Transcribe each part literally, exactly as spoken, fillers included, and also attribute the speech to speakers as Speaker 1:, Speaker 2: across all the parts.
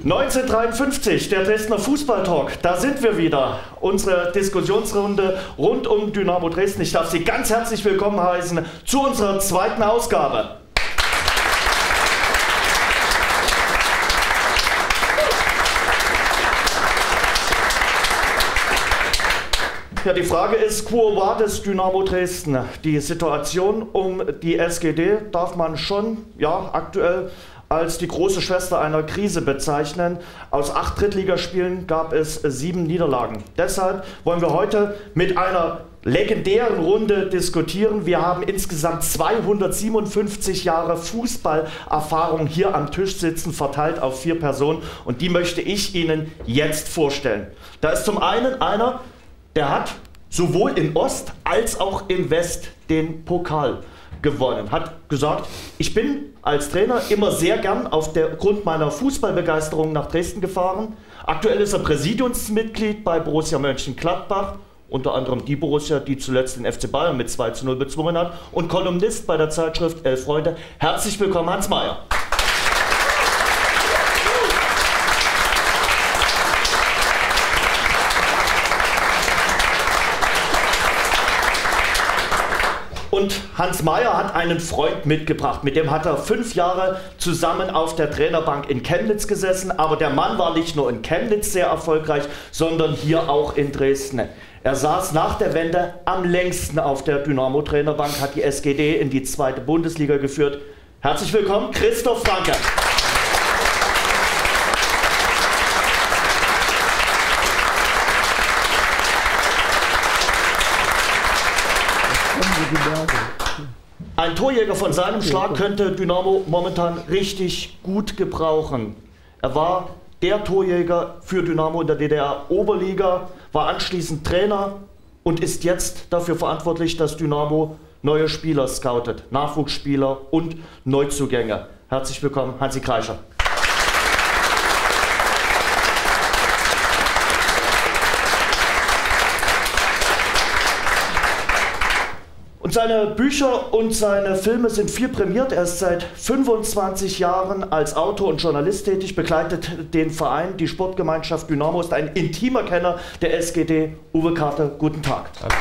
Speaker 1: neunzehnhundertdreiundfünfzig, der Dresdner Fußballtalk, da sind wir wieder. Unsere Diskussionsrunde rund um Dynamo Dresden. Ich darf Sie ganz herzlich willkommen heißen zu unserer zweiten Ausgabe. Ja, die Frage ist, quo vadis Dynamo Dresden? Die Situation um die S G D darf man schon, ja, aktuell als die große Schwester einer Krise bezeichnen. Aus acht Drittligaspielen gab es sieben Niederlagen. Deshalb wollen wir heute mit einer legendären Runde diskutieren. Wir haben insgesamt zweihundertsiebenundfünfzig Jahre Fußballerfahrung hier am Tisch sitzen, verteilt auf vier Personen. Und die möchte ich Ihnen jetzt vorstellen. Da ist zum einen einer, der hat sowohl in Ost als auch in West den Pokal gewonnen. Hat gesagt, ich bin als Trainer immer sehr gern aufgrund meiner Fußballbegeisterung nach Dresden gefahren. Aktuell ist er Präsidiumsmitglied bei Borussia Mönchengladbach, unter anderem die Borussia, die zuletzt den F C Bayern mit zwei zu null bezwungen hat, und Kolumnist bei der Zeitschrift Elf Freunde. Herzlich willkommen, Hans Meyer. Und Hans Meyer hat einen Freund mitgebracht, mit dem hat er fünf Jahre zusammen auf der Trainerbank in Chemnitz gesessen. Aber der Mann war nicht nur in Chemnitz sehr erfolgreich, sondern hier auch in Dresden. Er saß nach der Wende am längsten auf der Dynamo-Trainerbank, hat die S G D in die zweite Bundesliga geführt. Herzlich willkommen, Christoph Franke. Ein Torjäger von seinem Schlag könnte Dynamo momentan richtig gut gebrauchen. Er war der Torjäger für Dynamo in der D D R-Oberliga, war anschließend Trainer und ist jetzt dafür verantwortlich, dass Dynamo neue Spieler scoutet, Nachwuchsspieler und Neuzugänge. Herzlich willkommen, Hansi Kreischer. Und seine Bücher und seine Filme sind viel prämiert. Er ist seit fünfundzwanzig Jahren als Autor und Journalist tätig, begleitet den Verein, die Sportgemeinschaft Dynamo, ist ein intimer Kenner der S G D. Uwe Karte, guten Tag. Danke.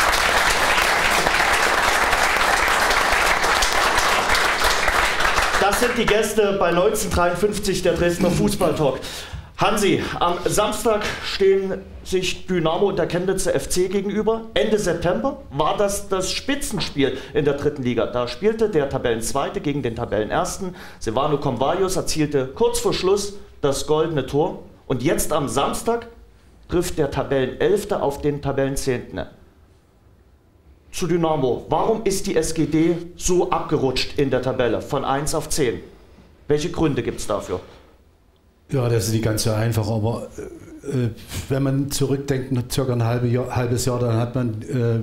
Speaker 1: Das sind die Gäste bei neunzehnhundertdreiundfünfzig, der Dresdner Fußballtalk. Hansi, am Samstag stehen sich Dynamo und der Chemnitzer F C gegenüber. Ende September war das das Spitzenspiel in der dritten Liga. Da spielte der Tabellenzweite gegen den Tabellenersten. Silvano Convaius erzielte kurz vor Schluss das goldene Tor. Und jetzt am Samstag trifft der Tabellenelfte auf den Tabellenzehnten. Zu Dynamo, warum ist die S G D so abgerutscht in der Tabelle von eins auf zehn? Welche Gründe gibt es dafür?
Speaker 2: Ja, das ist nicht ganz so einfach, aber äh, wenn man zurückdenkt, circa ein halbe Jahr, halbes Jahr, dann hat man äh,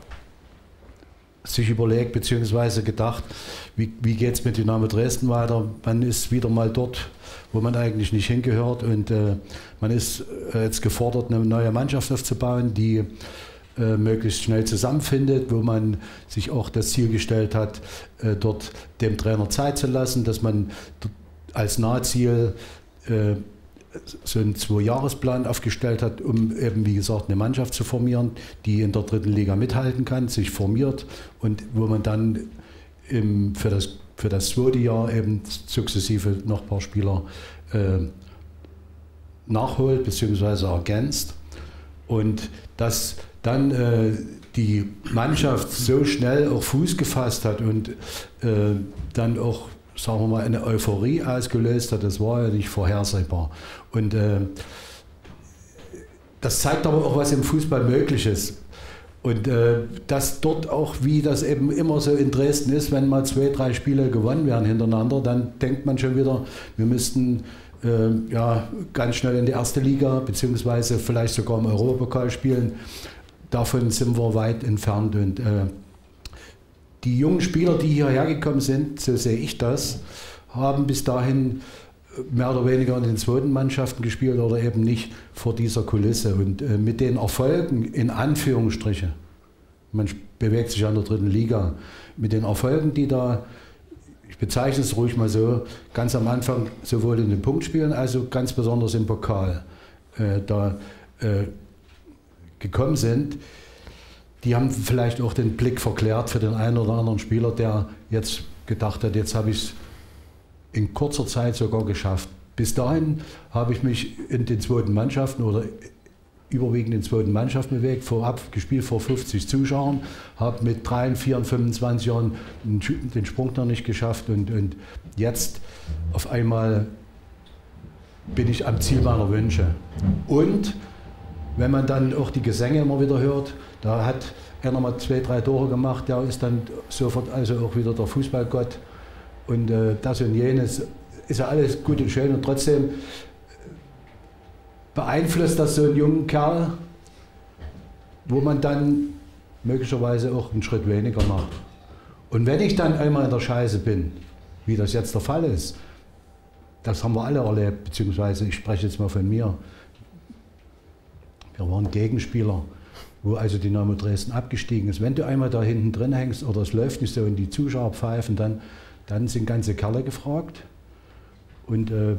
Speaker 2: sich überlegt bzw. gedacht, wie, wie geht es mit Dynamo Dresden weiter? Man ist wieder mal dort, wo man eigentlich nicht hingehört, und äh, man ist äh, jetzt gefordert, eine neue Mannschaft aufzubauen, die äh, möglichst schnell zusammenfindet, wo man sich auch das Ziel gestellt hat, äh, dort dem Trainer Zeit zu lassen, dass man als Nahziel so einen Zwei-Jahres-Plan aufgestellt hat, um eben, wie gesagt, eine Mannschaft zu formieren, die in der dritten Liga mithalten kann, sich formiert und wo man dann im, für, das, für das zweite Jahr eben sukzessive noch ein paar Spieler äh, nachholt bzw. ergänzt. Und dass dann äh, die Mannschaft so schnell auch Fuß gefasst hat und äh, dann auch, sagen wir mal, eine Euphorie ausgelöst hat, das war ja nicht vorhersehbar. Und äh, das zeigt aber auch, was im Fußball möglich ist. Und äh, dass dort auch, wie das eben immer so in Dresden ist, wenn mal zwei, drei Spiele gewonnen werden hintereinander, dann denkt man schon wieder, wir müssten äh, ja, ganz schnell in die erste Liga, beziehungsweise vielleicht sogar im Europapokal spielen. Davon sind wir weit entfernt. Und äh, die jungen Spieler, die hierher gekommen sind, so sehe ich das, haben bis dahin mehr oder weniger in den zweiten Mannschaften gespielt oder eben nicht vor dieser Kulisse. Und äh, mit den Erfolgen, in Anführungsstriche, man bewegt sich an der dritten Liga, mit den Erfolgen, die da ich bezeichne es ruhig mal so, ganz am Anfang sowohl in den Punktspielen, also ganz besonders im Pokal, äh, da äh, gekommen sind, die haben vielleicht auch den Blick verklärt für den einen oder anderen Spieler, der jetzt gedacht hat, jetzt habe ich es in kurzer Zeit sogar geschafft. Bis dahin habe ich mich in den zweiten Mannschaften oder überwiegend in den zweiten Mannschaften bewegt, vorab gespielt vor fünfzig Zuschauern, habe mit drei, vier, fünfundzwanzig Jahren den Sprung noch nicht geschafft und, und jetzt auf einmal bin ich am Ziel meiner Wünsche. Und wenn man dann auch die Gesänge immer wieder hört, da hat einer mal zwei, drei Tore gemacht, der ist dann sofort also auch wieder der Fußballgott und äh, das und jenes, ist ja alles gut und schön und trotzdem beeinflusst das so einen jungen Kerl, wo man dann möglicherweise auch einen Schritt weniger macht. Und wenn ich dann einmal in der Scheiße bin, wie das jetzt der Fall ist, das haben wir alle erlebt, beziehungsweise ich spreche jetzt mal von mir. Wir waren Gegenspieler, wo also Dynamo Dresden abgestiegen ist. Wenn du einmal da hinten drin hängst oder es läuft nicht so und die Zuschauer pfeifen, dann, dann sind ganze Kerle gefragt. Und äh,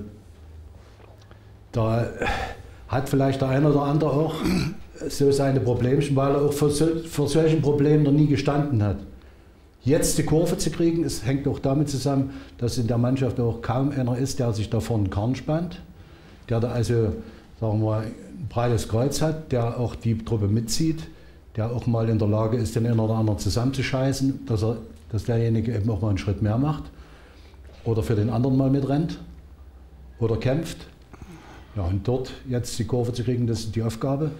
Speaker 2: da hat vielleicht der eine oder andere auch so seine Problemchen, weil er auch vor, so, vor solchen Problemen noch nie gestanden hat. Jetzt die Kurve zu kriegen, es hängt auch damit zusammen, dass in der Mannschaft auch kaum einer ist, der sich da vorne Karren spannt, der da also, sagen wir, ein breites Kreuz hat, der auch die Truppe mitzieht, der auch mal in der Lage ist, den einen oder anderen zusammenzuscheißen, dass, er, dass derjenige eben auch mal einen Schritt mehr macht oder für den anderen mal mitrennt oder kämpft. Ja, und dort jetzt die Kurve zu kriegen, das ist die Aufgabe,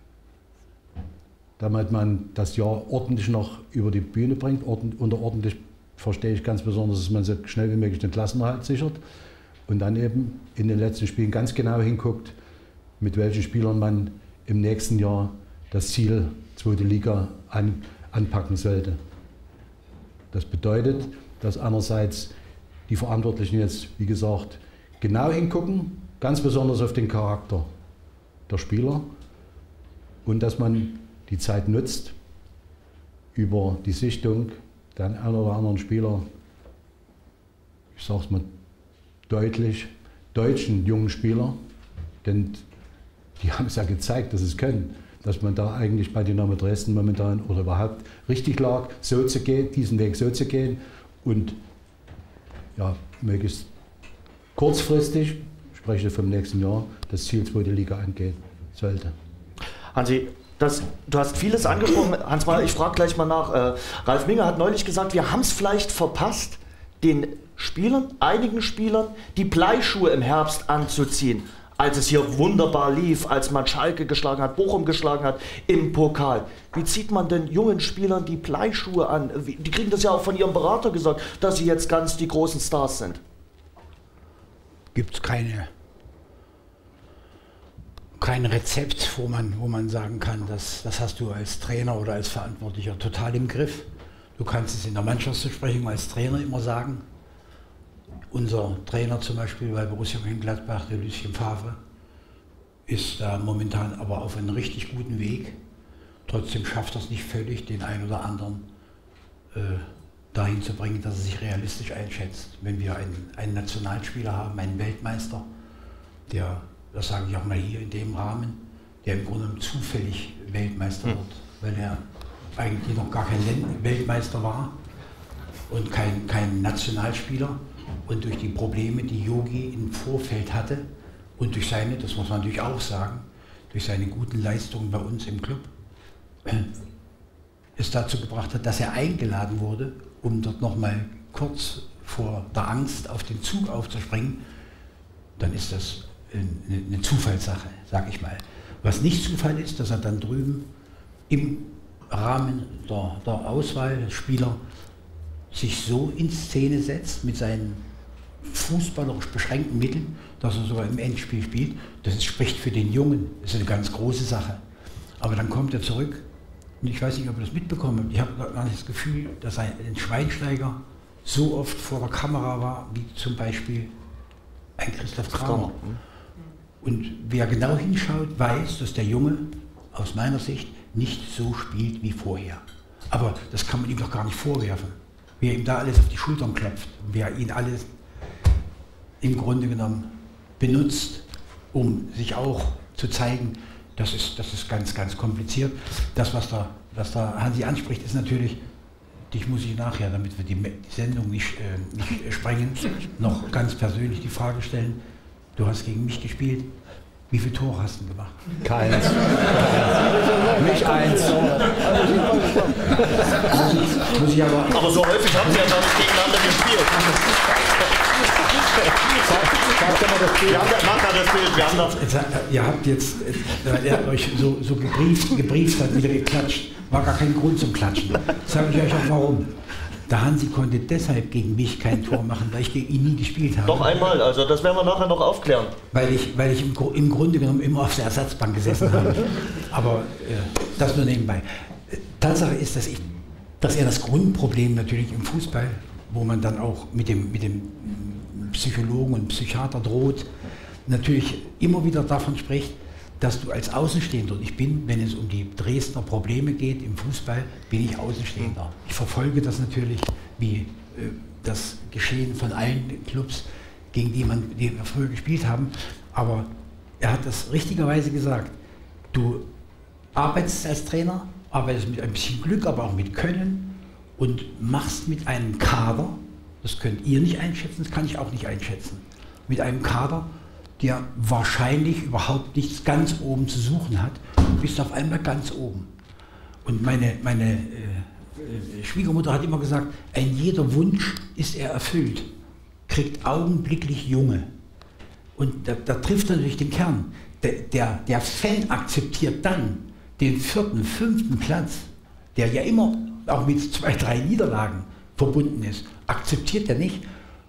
Speaker 2: damit man das Jahr ordentlich noch über die Bühne bringt. Ordentlich, unter ordentlich verstehe ich ganz besonders, dass man so schnell wie möglich den Klassenerhalt sichert und dann eben in den letzten Spielen ganz genau hinguckt, mit welchen Spielern man im nächsten Jahr das Ziel zweite Liga an, anpacken sollte. Das bedeutet, dass einerseits die Verantwortlichen jetzt, wie gesagt, genau hingucken, ganz besonders auf den Charakter der Spieler und dass man die Zeit nutzt, über die Sichtung der einen oder anderen Spieler, ich sage es mal deutlich, deutschen jungen Spieler, denn die haben es ja gezeigt, dass sie es können, dass man da eigentlich bei Dynamo Dresden momentan oder überhaupt richtig lag, so zu gehen, diesen Weg so zu gehen und ja, möglichst kurzfristig, ich spreche vom nächsten Jahr, das Ziel zweite Liga angehen sollte.
Speaker 1: Hansi, das, du hast vieles angesprochen. Hans Mahler, ich frage gleich mal nach. Äh, Ralf Minge hat neulich gesagt, wir haben es vielleicht verpasst, den Spielern, einigen Spielern, die Bleischuhe im Herbst anzuziehen, als es hier wunderbar lief, als man Schalke geschlagen hat, Bochum geschlagen hat im Pokal. Wie zieht man denn jungen Spielern die Bleischuhe an? Die kriegen das ja auch von ihrem Berater gesagt, dass sie jetzt ganz die großen Stars sind.
Speaker 3: Gibt es keine, kein Rezept, wo man, wo man sagen kann, das, das hast du als Trainer oder als Verantwortlicher total im Griff. Du kannst es in der Mannschaftsbesprechung als Trainer immer sagen. Unser Trainer zum Beispiel bei Borussia Mönchengladbach, der Lucien Favre, ist da momentan aber auf einem richtig guten Weg. Trotzdem schafft er es nicht völlig, den einen oder anderen äh, dahin zu bringen, dass er sich realistisch einschätzt. Wenn wir einen, einen Nationalspieler haben, einen Weltmeister, der, das sage ich auch mal hier in dem Rahmen, der im Grunde zufällig Weltmeister wird, weil er eigentlich noch gar kein Weltmeister war und kein, kein Nationalspieler. Und durch die Probleme, die Yogi im Vorfeld hatte und durch seine, das muss man natürlich auch sagen, durch seine guten Leistungen bei uns im Club, äh, es dazu gebracht hat, dass er eingeladen wurde, um dort nochmal kurz vor der Angst auf den Zug aufzuspringen, dann ist das eine, eine Zufallssache, sag ich mal. Was nicht Zufall ist, dass er dann drüben im Rahmen der, der Auswahl der Spieler sich so in Szene setzt mit seinen fußballerisch beschränkten Mitteln, dass er sogar im Endspiel spielt. Das spricht für den Jungen, das ist eine ganz große Sache. Aber dann kommt er zurück und ich weiß nicht, ob ihr das mitbekommen habt. Ich habe gar nicht das Gefühl, dass ein Schweinsteiger so oft vor der Kamera war, wie zum Beispiel ein Christoph Kramer. Und wer genau hinschaut, weiß, dass der Junge aus meiner Sicht nicht so spielt wie vorher. Aber das kann man ihm doch gar nicht vorwerfen. wie er ihm da alles auf die Schultern klopft, wie er ihn alles im Grunde genommen benutzt, um sich auch zu zeigen, das ist, das ist ganz, ganz kompliziert. Das, was da, was da Hansi anspricht, ist natürlich, dich muss ich nachher, damit wir die, die Sendung nicht, äh, nicht sprengen, noch ganz persönlich die Frage stellen, du hast gegen mich gespielt, wie viele Tore hast du gemacht?
Speaker 2: Keins. Nicht eins.
Speaker 3: muss, muss ich aber,
Speaker 1: aber so häufig haben sie ja gar nicht gegeneinander gespielt. Wir haben das, nachher das Bild, wir haben das.
Speaker 3: Jetzt, ihr habt jetzt, weil er euch so, so gebrieft, gebrieft hat, wieder geklatscht, war gar kein Grund zum Klatschen. Sage ich euch auch warum. Der Hansi konnte deshalb gegen mich kein Tor machen, weil ich gegen ihn nie gespielt habe.
Speaker 1: Doch einmal, also das werden wir nachher noch aufklären.
Speaker 3: Weil ich, weil ich im, im Grunde genommen immer auf der Ersatzbank gesessen habe. Aber äh, das nur nebenbei. Tatsache ist, dass, ich, dass er das Grundproblem natürlich im Fußball, wo man dann auch mit dem, mit dem Psychologen und Psychiater droht, natürlich immer wieder davon spricht, dass du als Außenstehender, und ich bin, wenn es um die Dresdner Probleme geht im Fußball, bin ich Außenstehender. Ich verfolge das natürlich, wie äh, das Geschehen von allen Clubs, gegen die, man, die wir früher gespielt haben, aber er hat das richtigerweise gesagt, du arbeitest als Trainer, arbeitest mit ein bisschen Glück, aber auch mit Können und machst mit einem Kader, das könnt ihr nicht einschätzen, das kann ich auch nicht einschätzen, mit einem Kader, der wahrscheinlich überhaupt nichts ganz oben zu suchen hat, und bist auf einmal ganz oben. Und meine, meine äh, Schwiegermutter hat immer gesagt, ein jeder Wunsch ist er erfüllt, kriegt augenblicklich Junge. Und da, da trifft er natürlich den Kern. Der, der, der Fan akzeptiert dann den vierten, fünften Platz, der ja immer auch mit zwei, drei Niederlagen verbunden ist, akzeptiert er nicht.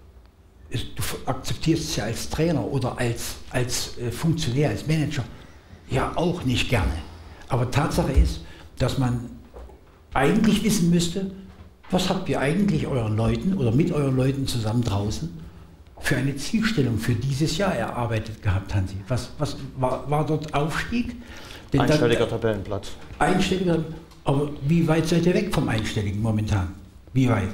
Speaker 3: Du akzeptierst es ja als Trainer oder als, als äh, Funktionär, als Manager ja auch nicht gerne. Aber Tatsache ist, dass man eigentlich wissen müsste, was habt ihr eigentlich euren Leuten oder mit euren Leuten zusammen draußen für eine Zielstellung für dieses Jahr erarbeitet gehabt, Hansi? Was, was war, war dort Aufstieg?
Speaker 1: Denn einstelliger dann, Tabellenplatz.
Speaker 3: Einstelliger, aber wie weit seid ihr weg vom Einstelligen momentan? Wie weit?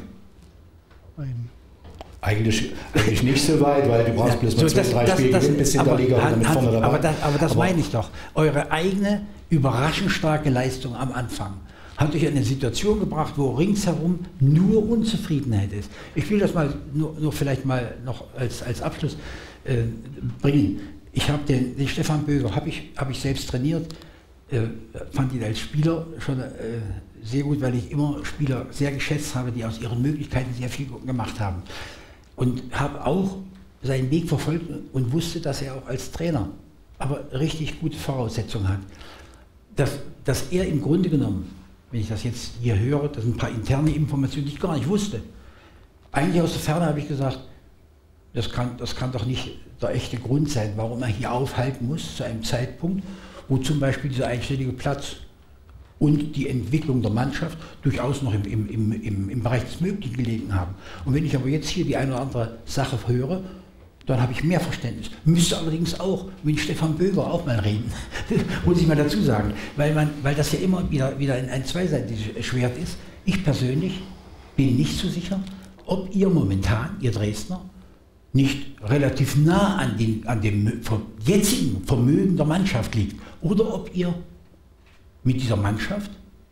Speaker 2: Ein Eigentlich, eigentlich nicht so weit, weil du brauchst bloß mal zwei, drei Spiele gewinnen bis in der Liga und damit vorne dabei.
Speaker 3: Aber das, aber das aber meine ich doch. Eure eigene überraschend starke Leistung am Anfang hat euch in eine Situation gebracht, wo ringsherum nur Unzufriedenheit ist. Ich will das mal nur, nur vielleicht mal noch als, als Abschluss äh, bringen. Ich habe den, den Stefan Böger, habe ich, hab ich selbst trainiert, äh, fand ihn als Spieler schon äh, sehr gut, weil ich immer Spieler sehr geschätzt habe, die aus ihren Möglichkeiten sehr viel gemacht haben. Und habe auch seinen Weg verfolgt und wusste, dass er auch als Trainer aber richtig gute Voraussetzungen hat. Dass, dass er im Grunde genommen, wenn ich das jetzt hier höre, das sind ein paar interne Informationen, die ich gar nicht wusste. Eigentlich aus der Ferne habe ich gesagt, das kann, das kann doch nicht der echte Grund sein, warum er hier aufhalten muss zu einem Zeitpunkt, wo zum Beispiel dieser einstellige Platz und die Entwicklung der Mannschaft durchaus noch im, im, im, im Bereich des Möglichen gelegen haben. Und wenn ich aber jetzt hier die eine oder andere Sache höre, dann habe ich mehr Verständnis. Müsste allerdings auch mit Stefan Böger auch mal reden, muss ich mal dazu sagen, weil, man, weil das ja immer wieder, wieder ein, ein zweiseitiges Schwert ist. Ich persönlich bin nicht so sicher, ob ihr momentan, ihr Dresdner, nicht relativ nah an, den, an dem jetzigen Vermögen der Mannschaft liegt oder ob ihr mit dieser Mannschaft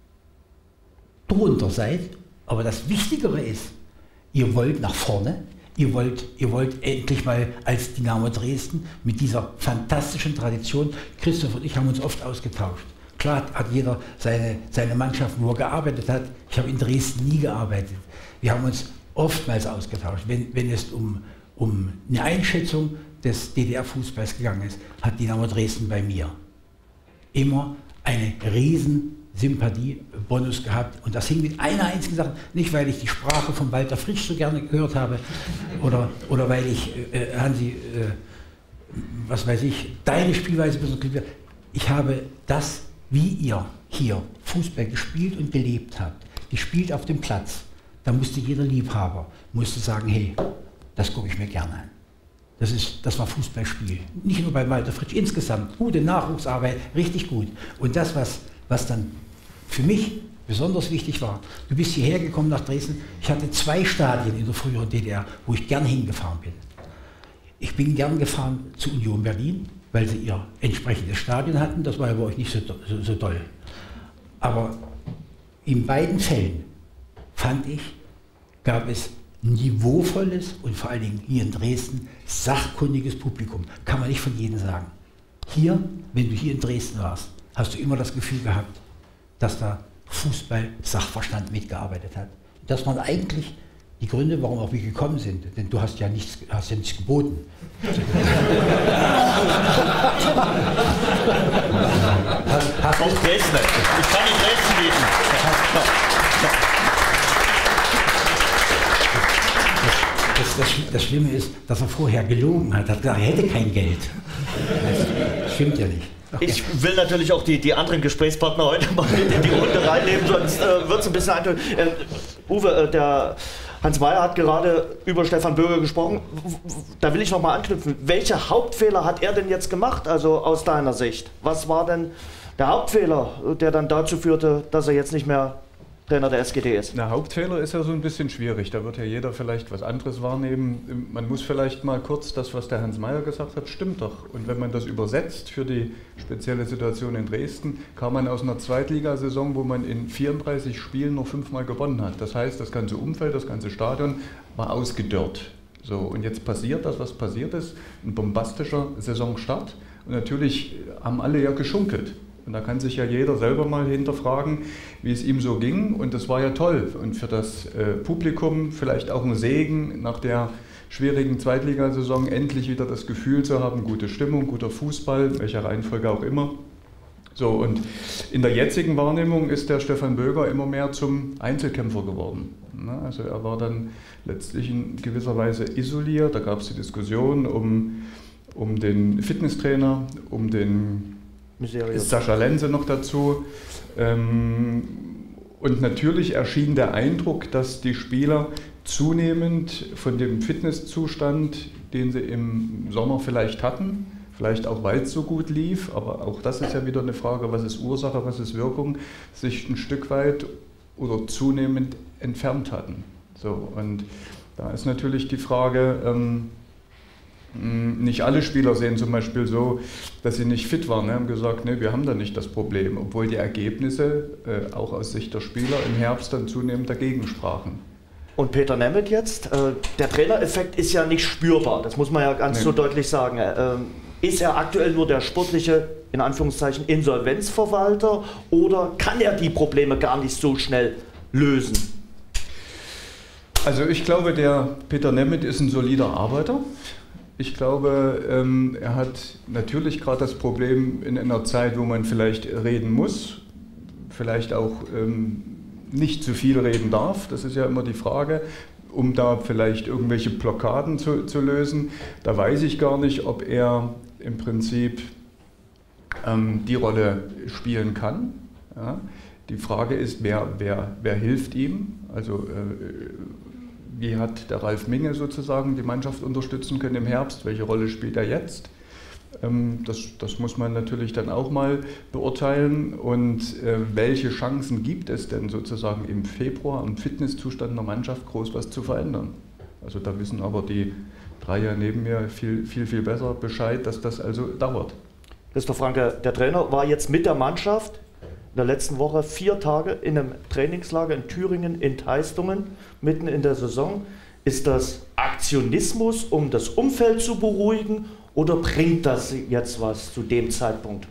Speaker 3: drunter seid. Aber das Wichtigere ist, ihr wollt nach vorne, ihr wollt, ihr wollt endlich mal als Dynamo Dresden mit dieser fantastischen Tradition, Christoph und ich haben uns oft ausgetauscht. Klar hat jeder seine, seine Mannschaft, wo er gearbeitet hat. Ich habe in Dresden nie gearbeitet. Wir haben uns oftmals ausgetauscht. Wenn, wenn es um, um eine Einschätzung des D D R-Fußballs gegangen ist, hat Dynamo Dresden bei mir immer eine riesen Sympathie-Bonus gehabt. Und das hing mit einer einzigen Sache, nicht weil ich die Sprache von Walter Fritsch so gerne gehört habe oder, oder weil ich, äh, Hansi, äh, was weiß ich, deine Spielweise besonders geliebt habe. Ich habe das, wie ihr hier Fußball gespielt und gelebt habt, gespielt auf dem Platz. Da musste jeder Liebhaber musste sagen, hey, das gucke ich mir gerne an. Das, ist, das war Fußballspiel. Nicht nur bei Walter Fritsch, insgesamt gute Nachwuchsarbeit, richtig gut. Und das, was, was dann für mich besonders wichtig war, du bist hierher gekommen nach Dresden, ich hatte zwei Stadien in der früheren D D R, wo ich gern hingefahren bin. Ich bin gern gefahren zu Union Berlin, weil sie ihr entsprechendes Stadion hatten, das war ja bei euch nicht so, so, so doll. Aber in beiden Fällen, fand ich, gab es niveauvolles und vor allen Dingen hier in Dresden sachkundiges Publikum. Kann man nicht von jedem sagen. Hier, wenn du hier in Dresden warst, hast du immer das Gefühl gehabt, dass da Fußball-Sachverstand mitgearbeitet hat. Das waren eigentlich die Gründe, warum auch wir gekommen sind. Denn du hast ja nichts, hast ja nichts geboten.
Speaker 1: hast, hast auch Dresden. Ich kann nicht Dresden bieten.
Speaker 3: Das, das, das Schlimme ist, dass er vorher gelogen hat. Er hat gesagt, er hätte kein Geld. Das stimmt ja nicht. Okay.
Speaker 1: Ich will natürlich auch die, die anderen Gesprächspartner heute mal mit in die Runde reinnehmen, sonst äh, wird es ein bisschen eintönend. Äh, Uwe, äh, der Hans Meyer hat gerade über Stefan Böger gesprochen. Da will ich noch mal anknüpfen. Welche Hauptfehler hat er denn jetzt gemacht, also aus deiner Sicht? Was war denn der Hauptfehler, der dann dazu führte, dass er jetzt nicht mehr Trainer der S G D ist?
Speaker 4: Der Hauptfehler ist ja so ein bisschen schwierig. Da wird ja jeder vielleicht was anderes wahrnehmen. Man muss vielleicht mal kurz das, was der Hans Meyer gesagt hat, stimmt doch. Und wenn man das übersetzt für die spezielle Situation in Dresden, kam man aus einer Zweitligasaison, wo man in vierunddreißig Spielen nur fünfmal gewonnen hat. Das heißt, das ganze Umfeld, das ganze Stadion war ausgedörrt. So, und jetzt passiert das, was passiert ist, ein bombastischer Saisonstart. Und natürlich haben alle ja geschunkelt. Und da kann sich ja jeder selber mal hinterfragen, wie es ihm so ging. Und das war ja toll. Und für das äh, Publikum vielleicht auch ein Segen, nach der schwierigen Zweitligasaison endlich wieder das Gefühl zu haben, gute Stimmung, guter Fußball, welcher Reihenfolge auch immer. So, und in der jetzigen Wahrnehmung ist der Stefan Böger immer mehr zum Einzelkämpfer geworden. Na, also er war dann letztlich in gewisser Weise isoliert. Da gab es die Diskussion um, um den Fitnesstrainer, um den Mysterious. Sascha Lenze noch dazu. Und natürlich erschien der Eindruck, dass die Spieler zunehmend von dem Fitnesszustand, den sie im Sommer vielleicht hatten, vielleicht auch weil es so gut lief, aber auch das ist ja wieder eine Frage, was ist Ursache, was ist Wirkung, sich ein Stück weit oder zunehmend entfernt hatten. So, und da ist natürlich die Frage, ähm, nicht alle Spieler sehen zum Beispiel so, dass sie nicht fit waren. Wir haben gesagt, nee, wir haben da nicht das Problem, obwohl die Ergebnisse äh, auch aus Sicht der Spieler im Herbst dann zunehmend dagegen sprachen.
Speaker 1: Und Peter Nemeth jetzt, äh, der Trainereffekt ist ja nicht spürbar, das muss man ja ganz nee. so deutlich sagen. Äh, ist er aktuell nur der sportliche, in Anführungszeichen, Insolvenzverwalter oder kann er die Probleme gar nicht so schnell lösen?
Speaker 4: Also ich glaube, der Peter Nemeth ist ein solider Arbeiter. Ich glaube, ähm, er hat natürlich gerade das Problem in einer Zeit, wo man vielleicht reden muss, vielleicht auch ähm, nicht zu viel reden darf, das ist ja immer die Frage, um da vielleicht irgendwelche Blockaden zu, zu lösen. Da weiß ich gar nicht, ob er im Prinzip ähm, die Rolle spielen kann. Ja? Die Frage ist, wer, wer, wer hilft ihm? Also, äh, wie hat der Ralf Minge sozusagen die Mannschaft unterstützen können im Herbst? Welche Rolle spielt er jetzt? Das, das muss man natürlich dann auch mal beurteilen. Und welche Chancen gibt es denn sozusagen im Februar am Fitnesszustand der Mannschaft groß was zu verändern? Also da wissen aber die drei ja neben mir viel, viel, viel besser Bescheid, dass das also dauert.
Speaker 1: Christoph Franke, der Trainer war jetzt mit der Mannschaft in der letzten Woche vier Tage in einem Trainingslager in Thüringen in Teistungen, mitten in der Saison. Ist das Aktionismus, um das Umfeld zu beruhigen, oder bringt das jetzt was zu dem Zeitpunkt?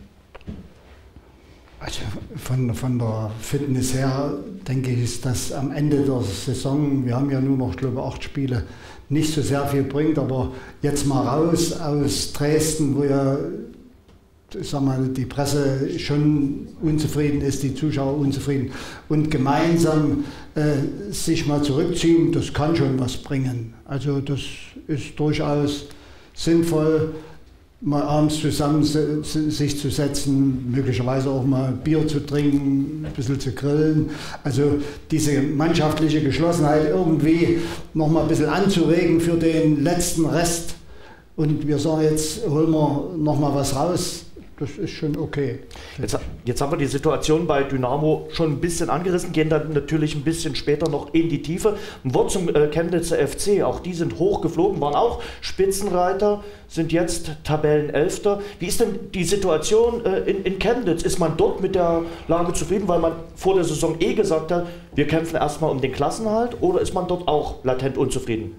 Speaker 5: Also von, von der Fitness her denke ich, ist das am Ende der Saison, wir haben ja nur noch, glaube ich, acht Spiele, nicht so sehr viel bringt, aber jetzt mal raus aus Dresden, wo ja, ich sag mal, die Presse schon unzufrieden ist, die Zuschauer unzufrieden, und gemeinsam äh, sich mal zurückziehen, das kann schon was bringen. Also das ist durchaus sinnvoll, mal abends zusammen sich zu setzen, möglicherweise auch mal Bier zu trinken, ein bisschen zu grillen. Also diese mannschaftliche Geschlossenheit irgendwie noch mal ein bisschen anzuregen für den letzten Rest. Und wir sagen jetzt, holen wir noch mal was raus. das ist schon okay.
Speaker 1: Jetzt, jetzt haben wir die Situation bei Dynamo schon ein bisschen angerissen, gehen dann natürlich ein bisschen später noch in die Tiefe. Ein Wort zum äh, Chemnitzer F C, auch die sind hochgeflogen, waren auch Spitzenreiter, sind jetzt Tabellenelfter. Wie ist denn die Situation äh, in, in Chemnitz? Ist man dort mit der Lage zufrieden, weil man vor der Saison eh gesagt hat, wir kämpfen erstmal um den Klassenerhalt, oder ist man dort auch latent unzufrieden?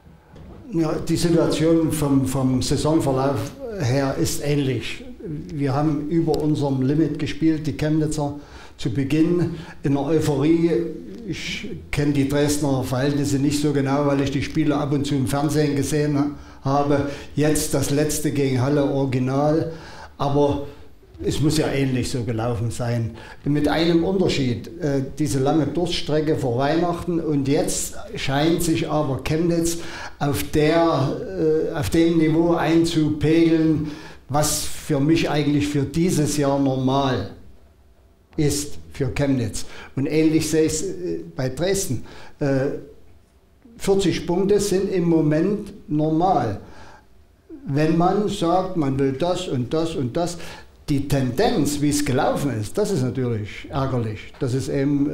Speaker 5: Ja, die Situation vom, vom Saisonverlauf her ist ähnlich. Wir haben über unserem Limit gespielt, die Chemnitzer zu Beginn in der Euphorie. Ich kenne die Dresdner Verhältnisse nicht so genau, weil ich die Spiele ab und zu im Fernsehen gesehen habe. Jetzt das letzte gegen Halle Original, aber es muss ja ähnlich so gelaufen sein. Mit einem Unterschied, äh, diese lange Durststrecke vor Weihnachten, und jetzt scheint sich aber Chemnitz auf, der, äh, auf dem Niveau einzupegeln, was für mich eigentlich für dieses Jahr normal ist für Chemnitz. Und ähnlich sehe ich es äh, bei Dresden. Äh, vierzig Punkte sind im Moment normal. Wenn man sagt, man will das und das und das, die Tendenz, wie es gelaufen ist, das ist natürlich ärgerlich, dass es eben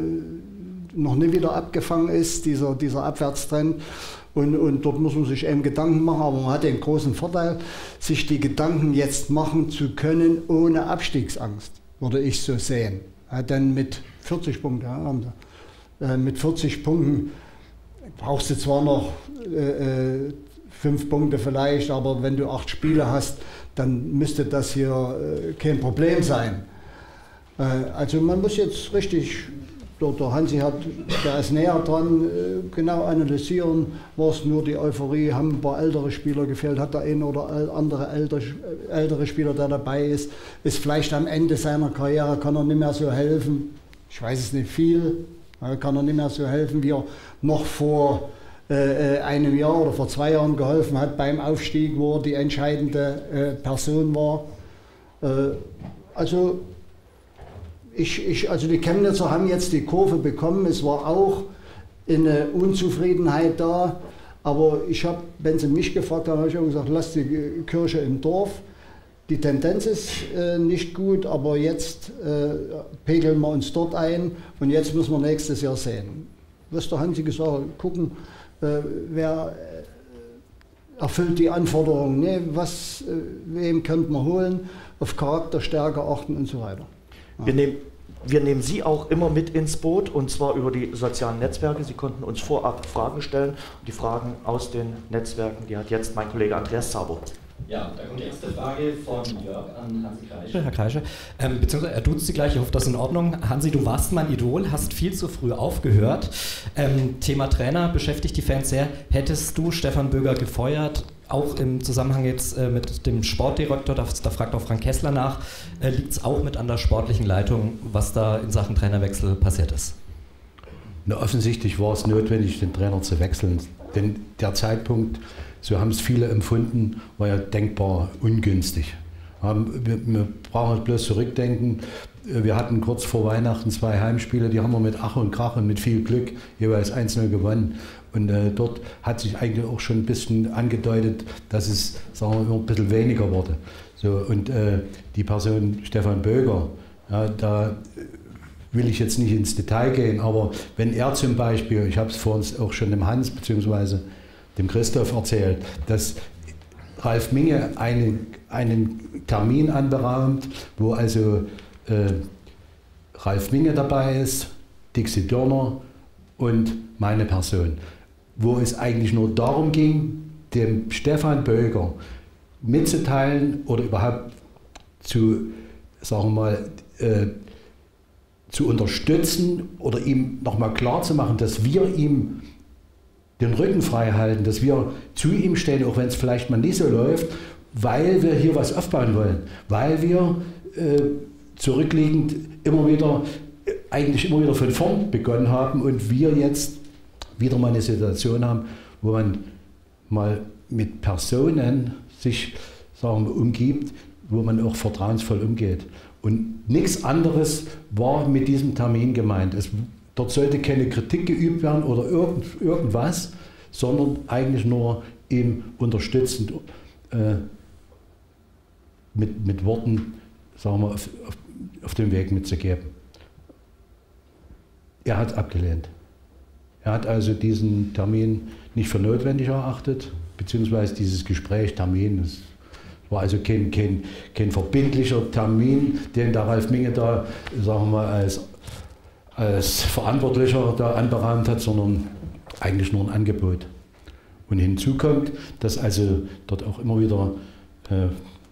Speaker 5: äh, noch nicht wieder abgefangen ist, dieser, dieser Abwärtstrend. Und, und dort muss man sich eben Gedanken machen, aber man hat den großen Vorteil, sich die Gedanken jetzt machen zu können, ohne Abstiegsangst, würde ich so sehen. Ja, denn mit vierzig Punkten, ja, äh, mit vierzig Punkten brauchst du zwar noch äh, fünf Punkte vielleicht, aber wenn du acht Spiele hast, dann müsste das hier äh, kein Problem sein. Äh, also man muss jetzt richtig, der, der Hansi hat, der ist näher dran, äh, genau analysieren, war es nur die Euphorie, haben ein paar ältere Spieler gefehlt, hat der ein oder andere ältere, ältere Spieler, der dabei ist, ist vielleicht am Ende seiner Karriere, kann er nicht mehr so helfen, ich weiß es nicht viel, kann er nicht mehr so helfen, wie er noch vor Äh, einem Jahr oder vor zwei Jahren geholfen hat beim Aufstieg, wo er die entscheidende äh, Person war. Äh, also, ich, ich, also die Chemnitzer haben jetzt die Kurve bekommen, es war auch eine Unzufriedenheit da, aber ich habe, wenn sie mich gefragt haben, habe ich auch gesagt, lasst die Kirche im Dorf. Die Tendenz ist äh, nicht gut, aber jetzt äh, pegeln wir uns dort ein und jetzt müssen wir nächstes Jahr sehen. Was der Hansi gesagt hat, gucken, Äh, wer äh, erfüllt die Anforderungen, ne? Was, äh, wem könnte man holen, auf Charakterstärke achten und so weiter. Ja.
Speaker 1: Wir, nehmen, wir nehmen Sie auch immer mit ins Boot, und zwar über die sozialen Netzwerke. Sie konnten uns vorab Fragen stellen, und die Fragen aus den Netzwerken, die hat jetzt mein Kollege Andreas Zabo.
Speaker 6: Ja, da kommt die erste Frage von Jörg an Hansi Kreische.
Speaker 7: Herr Kreische, ähm, beziehungsweise er duzt Sie gleich, ich hoffe, das ist in Ordnung. Hansi, du warst mein Idol, hast viel zu früh aufgehört. Ähm, Thema Trainer beschäftigt die Fans sehr. Hättest du Stefan Böger gefeuert, auch im Zusammenhang jetzt äh, mit dem Sportdirektor, da, da fragt auch Frank Kessler nach, äh, liegt es auch mit an der sportlichen Leitung, was da in Sachen Trainerwechsel passiert ist?
Speaker 2: Na, offensichtlich war es notwendig, den Trainer zu wechseln, denn der Zeitpunkt, so haben es viele empfunden, war ja denkbar ungünstig. Wir, wir brauchen bloß zurückdenken, wir hatten kurz vor Weihnachten zwei Heimspiele, die haben wir mit Ach und Krach und mit viel Glück jeweils eins null gewonnen. Und äh, dort hat sich eigentlich auch schon ein bisschen angedeutet, dass es, sagen wir, ein bisschen weniger wurde. So, und äh, die Person Stefan Böger, ja, da will ich jetzt nicht ins Detail gehen, aber wenn er zum Beispiel, ich habe es vor uns auch schon dem Hans bzw. dem Christoph erzählt, dass Ralf Minge einen, einen Termin anberaumt, wo also äh, Ralf Minge dabei ist, Dixie Dörner und meine Person, wo es eigentlich nur darum ging, dem Stefan Böger mitzuteilen oder überhaupt zu, sagen wir mal, äh, zu unterstützen oder ihm nochmal klar zu machen, dass wir ihm den Rücken frei halten, dass wir zu ihm stehen, auch wenn es vielleicht mal nicht so läuft, weil wir hier was aufbauen wollen, weil wir äh, zurückliegend immer wieder, äh, eigentlich immer wieder von vorn begonnen haben und wir jetzt wieder mal eine Situation haben, wo man mal mit Personen sich, sagen wir, umgibt, wo man auch vertrauensvoll umgeht. Und nichts anderes war mit diesem Termin gemeint. Es, dort sollte keine Kritik geübt werden oder irgend, irgendwas, sondern eigentlich nur ihm unterstützend äh, mit, mit Worten, sagen wir, auf, auf, auf den Weg mitzugeben. Er hat es abgelehnt. Er hat also diesen Termin nicht für notwendig erachtet, beziehungsweise dieses Gespräch, Termin, das war also kein, kein, kein verbindlicher Termin, den der Ralf Minge da, sagen wir mal, als, als Verantwortlicher da anberaumt hat, sondern eigentlich nur ein Angebot. Und hinzu kommt, dass also dort auch immer wieder äh,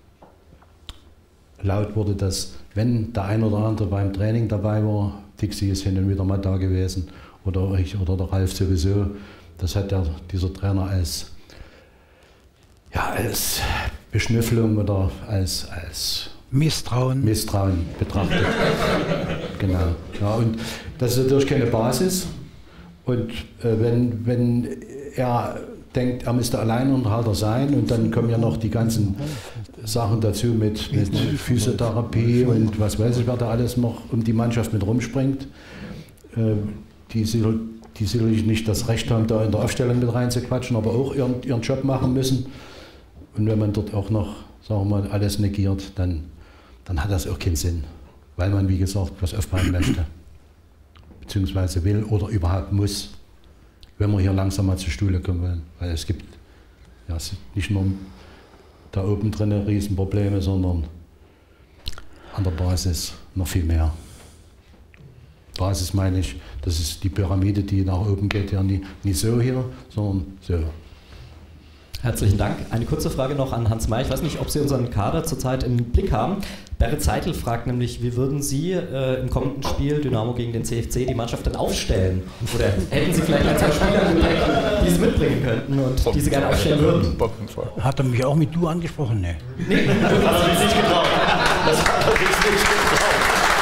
Speaker 2: laut wurde, dass wenn der ein oder andere beim Training dabei war, Dixie ist hin und wieder mal da gewesen, oder ich oder der Ralf sowieso, das hat der, dieser Trainer als, ja, als Beschnüffelung oder als, als
Speaker 3: Misstrauen.
Speaker 2: Misstrauen betrachtet. Genau. Ja, und das ist natürlich keine Basis. Und äh, wenn, wenn er denkt, er müsste Alleinunterhalter sein und dann kommen ja noch die ganzen Sachen dazu mit, mit Physiotherapie und was weiß ich, wer da alles noch um die Mannschaft mit rumspringt, äh, die, die sicherlich nicht das Recht haben, da in der Aufstellung mit reinzuquatschen, aber auch ihren, ihren Job machen müssen. Und wenn man dort auch noch, sagen wir mal, alles negiert, dann, dann hat das auch keinen Sinn, weil man, wie gesagt, was aufbauen möchte, beziehungsweise will oder überhaupt muss, wenn wir hier langsam mal zur Schule kommen wollen. Weil es gibt ja, nicht nur da oben drin Riesenprobleme, sondern an der Basis noch viel mehr. Basis meine ich, das ist die Pyramide, die nach oben geht, ja nie, nie so hier, sondern so.
Speaker 7: Herzlichen Dank. Eine kurze Frage noch an Hans May. Ich weiß nicht, ob Sie unseren Kader zurzeit im Blick haben. Berit Zeitel fragt nämlich, wie würden Sie äh, im kommenden Spiel Dynamo gegen den C F C die Mannschaft dann aufstellen? Oder hätten Sie vielleicht ein, zwei Spieler im Blick, die es mitbringen könnten und die Sie gerne aufstellen würden?
Speaker 3: Hat er mich auch mit du angesprochen? Nee.
Speaker 1: Nee, das hat er sich nicht getraut. Das hat er sich nicht getraut.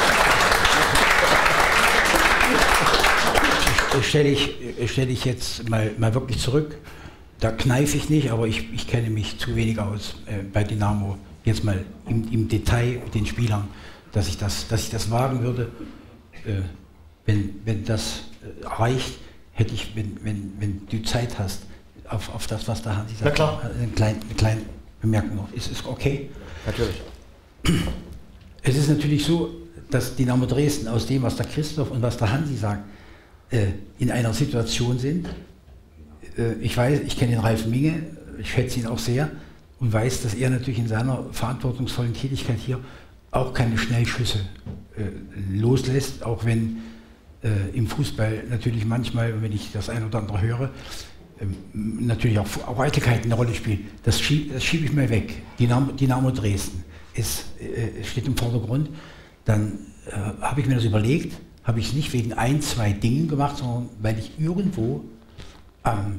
Speaker 3: Stelle ich, stelle ich jetzt mal, mal wirklich zurück. Da kneife ich nicht, aber ich, ich kenne mich zu wenig aus äh, bei Dynamo. Jetzt mal im, im Detail mit den Spielern, dass ich das, dass ich das wagen würde. Äh, wenn, wenn das äh, reicht, hätte ich, wenn, wenn, wenn du Zeit hast, auf, auf das, was da Hansi sagt,
Speaker 1: Na klar.
Speaker 3: Eine, kleine, eine kleine Bemerkung noch. Ist es okay?
Speaker 1: Natürlich.
Speaker 3: Es ist natürlich so, dass Dynamo Dresden aus dem, was der Christoph und was der Hansi sagt, äh, in einer Situation sind. Ich weiß, ich kenne den Ralf Minge, ich schätze ihn auch sehr und weiß, dass er natürlich in seiner verantwortungsvollen Tätigkeit hier auch keine Schnellschüsse äh, loslässt, auch wenn äh, im Fußball natürlich manchmal, wenn ich das ein oder andere höre, äh, natürlich auch, auch Eitelkeiten eine Rolle spielen. Das schiebe schieb ich mal weg. Dynamo, Dynamo Dresden ist, äh, steht im Vordergrund. Dann äh, habe ich mir das überlegt, habe ich es nicht wegen ein, zwei Dingen gemacht, sondern weil ich irgendwo Ähm,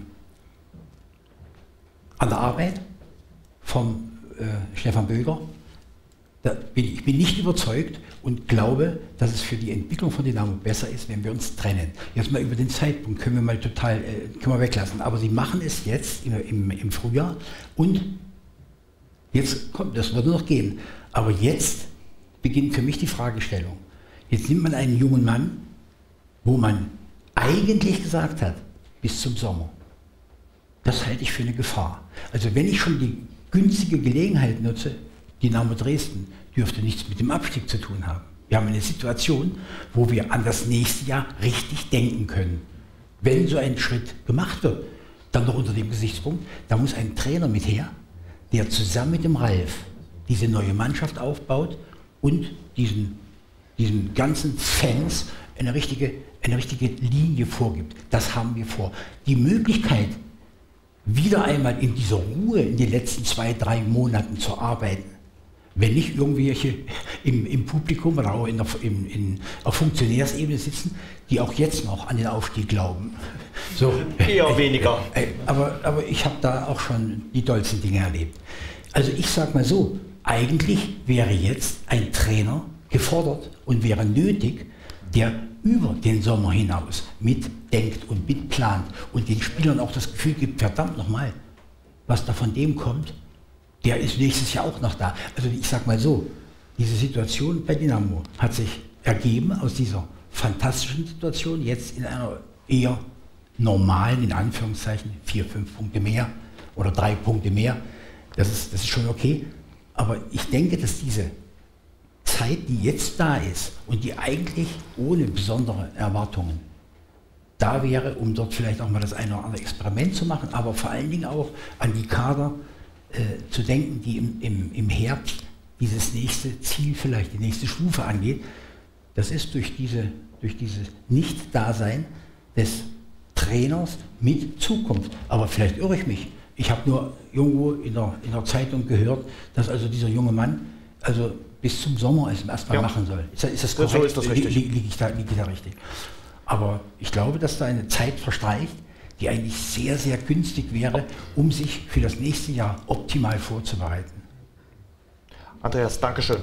Speaker 3: an der Arbeit vom äh, Stefan Böger, da bin, ich bin nicht überzeugt und glaube, dass es für die Entwicklung von Dynamo besser ist, wenn wir uns trennen. Jetzt mal über den Zeitpunkt können wir mal total äh, können wir weglassen, aber sie machen es jetzt im, im, im Frühjahr und jetzt kommt, das wird nur noch gehen, aber jetzt beginnt für mich die Fragestellung. Jetzt nimmt man einen jungen Mann, wo man eigentlich gesagt hat, bis zum Sommer. Das halte ich für eine Gefahr. Also wenn ich schon die günstige Gelegenheit nutze, Dynamo Dresden dürfte nichts mit dem Abstieg zu tun haben. Wir haben eine Situation, wo wir an das nächste Jahr richtig denken können. Wenn so ein Schritt gemacht wird, dann noch unter dem Gesichtspunkt, da muss ein Trainer mit her, der zusammen mit dem Ralf diese neue Mannschaft aufbaut und diesen, diesen ganzen Fans eine richtige, eine richtige Linie vorgibt. Das haben wir vor. Die Möglichkeit, wieder einmal in dieser Ruhe in den letzten zwei, drei Monaten zu arbeiten, wenn nicht irgendwelche im, im Publikum oder auch in der, in, in, auf Funktionärsebene sitzen, die auch jetzt noch an den Aufstieg glauben. So,
Speaker 1: Eher weniger.
Speaker 3: Äh, aber, aber ich habe da auch schon die dollsten Dinge erlebt. Also ich sage mal so, eigentlich wäre jetzt ein Trainer gefordert und wäre nötig, der über den Sommer hinaus mitdenkt und mitplant und den Spielern auch das Gefühl gibt, verdammt nochmal, was da von dem kommt, der ist nächstes Jahr auch noch da. Also ich sag mal so, diese Situation bei Dynamo hat sich ergeben aus dieser fantastischen Situation, jetzt in einer eher normalen, in Anführungszeichen, vier, fünf Punkte mehr oder drei Punkte mehr. Das ist, das ist schon okay. Aber ich denke, dass diese Zeit, die jetzt da ist und die eigentlich ohne besondere Erwartungen da wäre, um dort vielleicht auch mal das eine oder andere Experiment zu machen, aber vor allen Dingen auch an die Kader äh, zu denken, die im, im, im Herbst dieses nächste Ziel, vielleicht die nächste Stufe angeht. Das ist durch, diese, durch dieses Nicht-Dasein des Trainers mit Zukunft. Aber vielleicht irre ich mich. Ich habe nur irgendwo in der, in der Zeitung gehört, dass also dieser junge Mann also bis zum Sommer es erstmal
Speaker 1: Ja.
Speaker 3: machen soll. Ist, ist das korrekt?
Speaker 1: So ist das richtig.
Speaker 3: Liege ich, da, lieg ich da richtig? Aber ich glaube, dass da eine Zeit verstreicht, die eigentlich sehr, sehr günstig wäre, um sich für das nächste Jahr optimal vorzubereiten.
Speaker 1: Andreas, Dankeschön.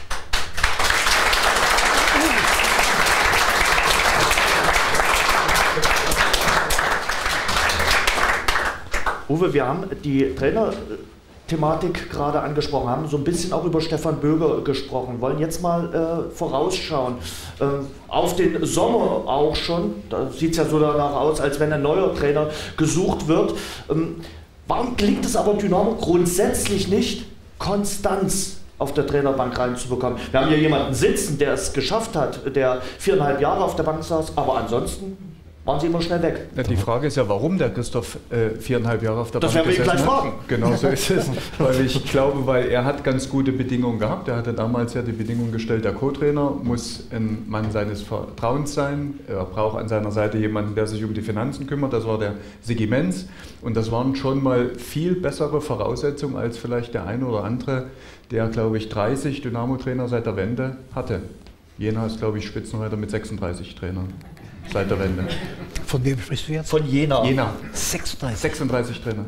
Speaker 1: Uwe, wir haben die Trainerthematik gerade angesprochen, haben so ein bisschen auch über Stefan Böger gesprochen, wollen jetzt mal äh, vorausschauen. Äh, auf den Sommer auch schon, da sieht es ja so danach aus, als wenn ein neuer Trainer gesucht wird. Ähm, warum gelingt es aber Dynamo grundsätzlich nicht, Konstanz auf der Trainerbank reinzubekommen? Wir haben hier jemanden sitzen, der es geschafft hat, der viereinhalb Jahre auf der Bank saß, aber ansonsten waren sie immer schnell weg.
Speaker 4: Ja, die Frage ist ja, warum der Christoph äh, viereinhalb Jahre auf der
Speaker 1: Das
Speaker 4: Bank
Speaker 1: werden wir ihn
Speaker 4: gesessen
Speaker 1: gleich
Speaker 4: hat.
Speaker 1: fragen.
Speaker 4: Genau so ist es. Weil ich glaube, weil er hat ganz gute Bedingungen gehabt. Er hatte damals ja die Bedingung gestellt, der Co-Trainer muss ein Mann seines Vertrauens sein. Er braucht an seiner Seite jemanden, der sich um die Finanzen kümmert. Das war der Sigi Menz. Und das waren schon mal viel bessere Voraussetzungen als vielleicht der eine oder andere, der, glaube ich, dreißig Dynamo-Trainer seit der Wende hatte. Jena ist, glaube ich, Spitzenreiter mit sechsunddreißig Trainern. Seit der Wende.
Speaker 3: Von wem sprichst du jetzt?
Speaker 1: Von Jena.
Speaker 4: Jena.
Speaker 3: sechsunddreißig.
Speaker 4: sechsunddreißig Trainer.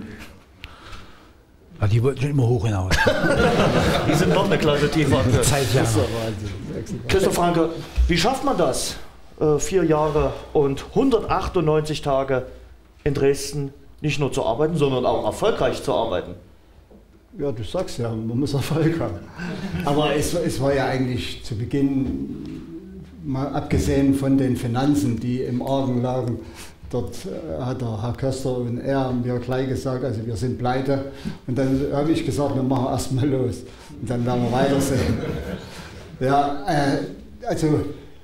Speaker 3: Ja, die wollten schon immer hoch hinaus.
Speaker 1: Die sind noch eine Klasse tiefer.
Speaker 3: Zeitjahre.
Speaker 1: Christoph Franke, wie schafft man das? Äh, vier Jahre und hundertachtundneunzig Tage in Dresden nicht nur zu arbeiten, sondern auch erfolgreich zu arbeiten.
Speaker 5: Ja, du sagst ja, man muss Erfolg haben. Aber es, es war ja eigentlich zu Beginn, mal abgesehen von den Finanzen, die im Argen lagen, dort äh, hat der Herr Köster und er mir gleich gesagt, also wir sind pleite. Und dann habe ich gesagt, wir machen erstmal los. Und dann werden wir weitersehen. Ja, äh, also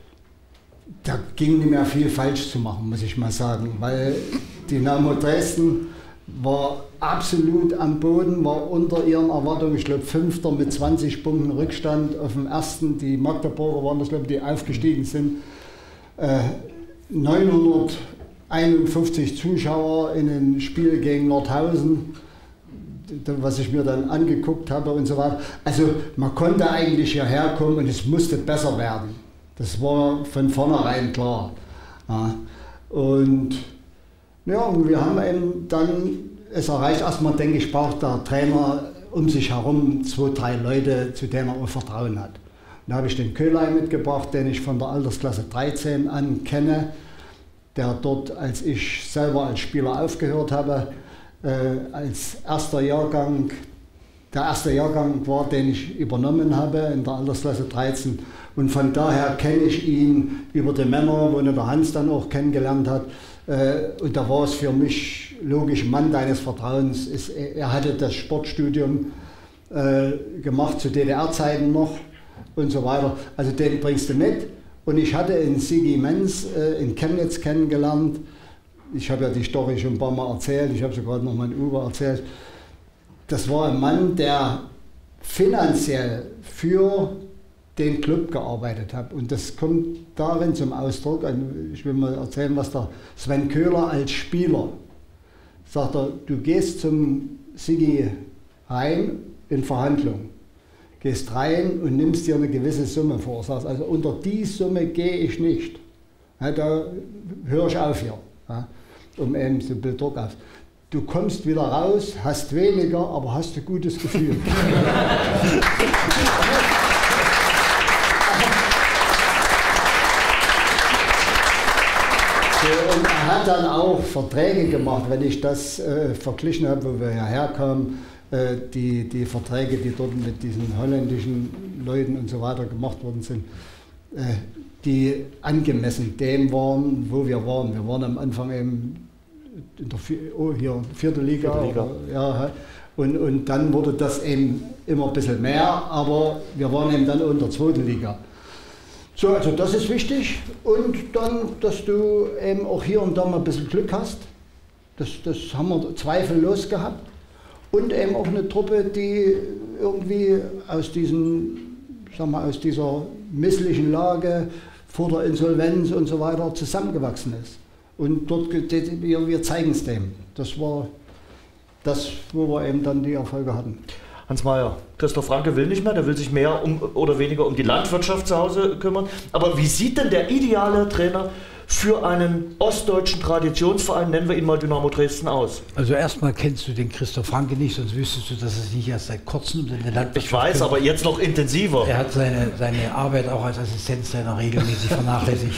Speaker 5: da ging nicht mehr viel falsch zu machen, muss ich mal sagen, weil Dynamo Dresden war absolut am Boden, war unter ihren Erwartungen, ich glaube Fünfter mit zwanzig Punkten Rückstand auf dem ersten. Die Magdeburger waren das, glaube ich, die aufgestiegen sind. Äh, neunhunderteinundfünfzig Zuschauer in einem Spiel gegen Nordhausen, was ich mir dann angeguckt habe und so weiter. Also man konnte eigentlich hierher kommen und es musste besser werden. Das war von vornherein klar. Ja. Und ja, und wir haben eben dann es erreicht. Erstmal, denke ich, braucht der Trainer um sich herum zwei, drei Leute, zu denen er auch Vertrauen hat. Da habe ich den Köhlei mitgebracht, den ich von der Altersklasse dreizehn an kenne, der dort, als ich selber als Spieler aufgehört habe, äh, als erster Jahrgang, der erste Jahrgang war, den ich übernommen habe in der Altersklasse dreizehn. Und von daher kenne ich ihn über die Männer, wo der Hans dann auch kennengelernt hat. Und da war es für mich logisch, Mann deines Vertrauens. Ist, er hatte das Sportstudium äh, gemacht, zu D D R-Zeiten noch und so weiter. Also den bringst du mit. Und ich hatte in Sigi Menz äh, in Chemnitz kennengelernt. Ich habe ja die Story schon ein paar Mal erzählt. Ich habe sie gerade noch mal in Uwe erzählt. Das war ein Mann, der finanziell für den Club gearbeitet habe. Und das kommt darin zum Ausdruck, ich will mal erzählen, was der Sven Köhler als Spieler sagt, er, du gehst zum Sigi rein in Verhandlungen, gehst rein und nimmst dir eine gewisse Summe vor, sagst, also unter die Summe gehe ich nicht. Ja, da höre ich auf hier, ja, um eben so ein bisschen Druck auf. Du kommst wieder raus, hast weniger, aber hast ein gutes Gefühl. Und er hat dann auch Verträge gemacht, wenn ich das äh, verglichen habe, wo wir hierher kamen, äh, die, die Verträge, die dort mit diesen holländischen Leuten und so weiter gemacht worden sind, äh, die angemessen dem waren, wo wir waren. Wir waren am Anfang eben in der oh, hier, vierte Liga,
Speaker 1: vierte Liga.
Speaker 5: Oder, ja, Und, und dann wurde das eben immer ein bisschen mehr, aber wir waren eben dann in der zweiten Liga. So, also das ist wichtig und dann, dass du eben auch hier und da mal ein bisschen Glück hast. Das, das haben wir zweifellos gehabt. Und eben auch eine Truppe, die irgendwie aus, diesen, sag mal, aus dieser misslichen Lage vor der Insolvenz und so weiter zusammengewachsen ist. Und dort, wir, wir zeigen es dem. Das war das, wo wir eben dann die Erfolge hatten.
Speaker 1: Hans Mayer, Christoph Franke will nicht mehr, der will sich mehr um, oder weniger um die Landwirtschaft zu Hause kümmern. Aber wie sieht denn der ideale Trainer für einen ostdeutschen Traditionsverein, nennen wir ihn mal Dynamo Dresden, aus?
Speaker 3: Also erstmal kennst du den Christoph Franke nicht, sonst wüsstest du, dass es nicht erst seit kurzem um seine Landwirtschaft
Speaker 1: Ich weiß, kümmert. Aber jetzt noch intensiver.
Speaker 3: Er hat seine, seine Arbeit auch als Assistenztrainer regelmäßig vernachlässigt.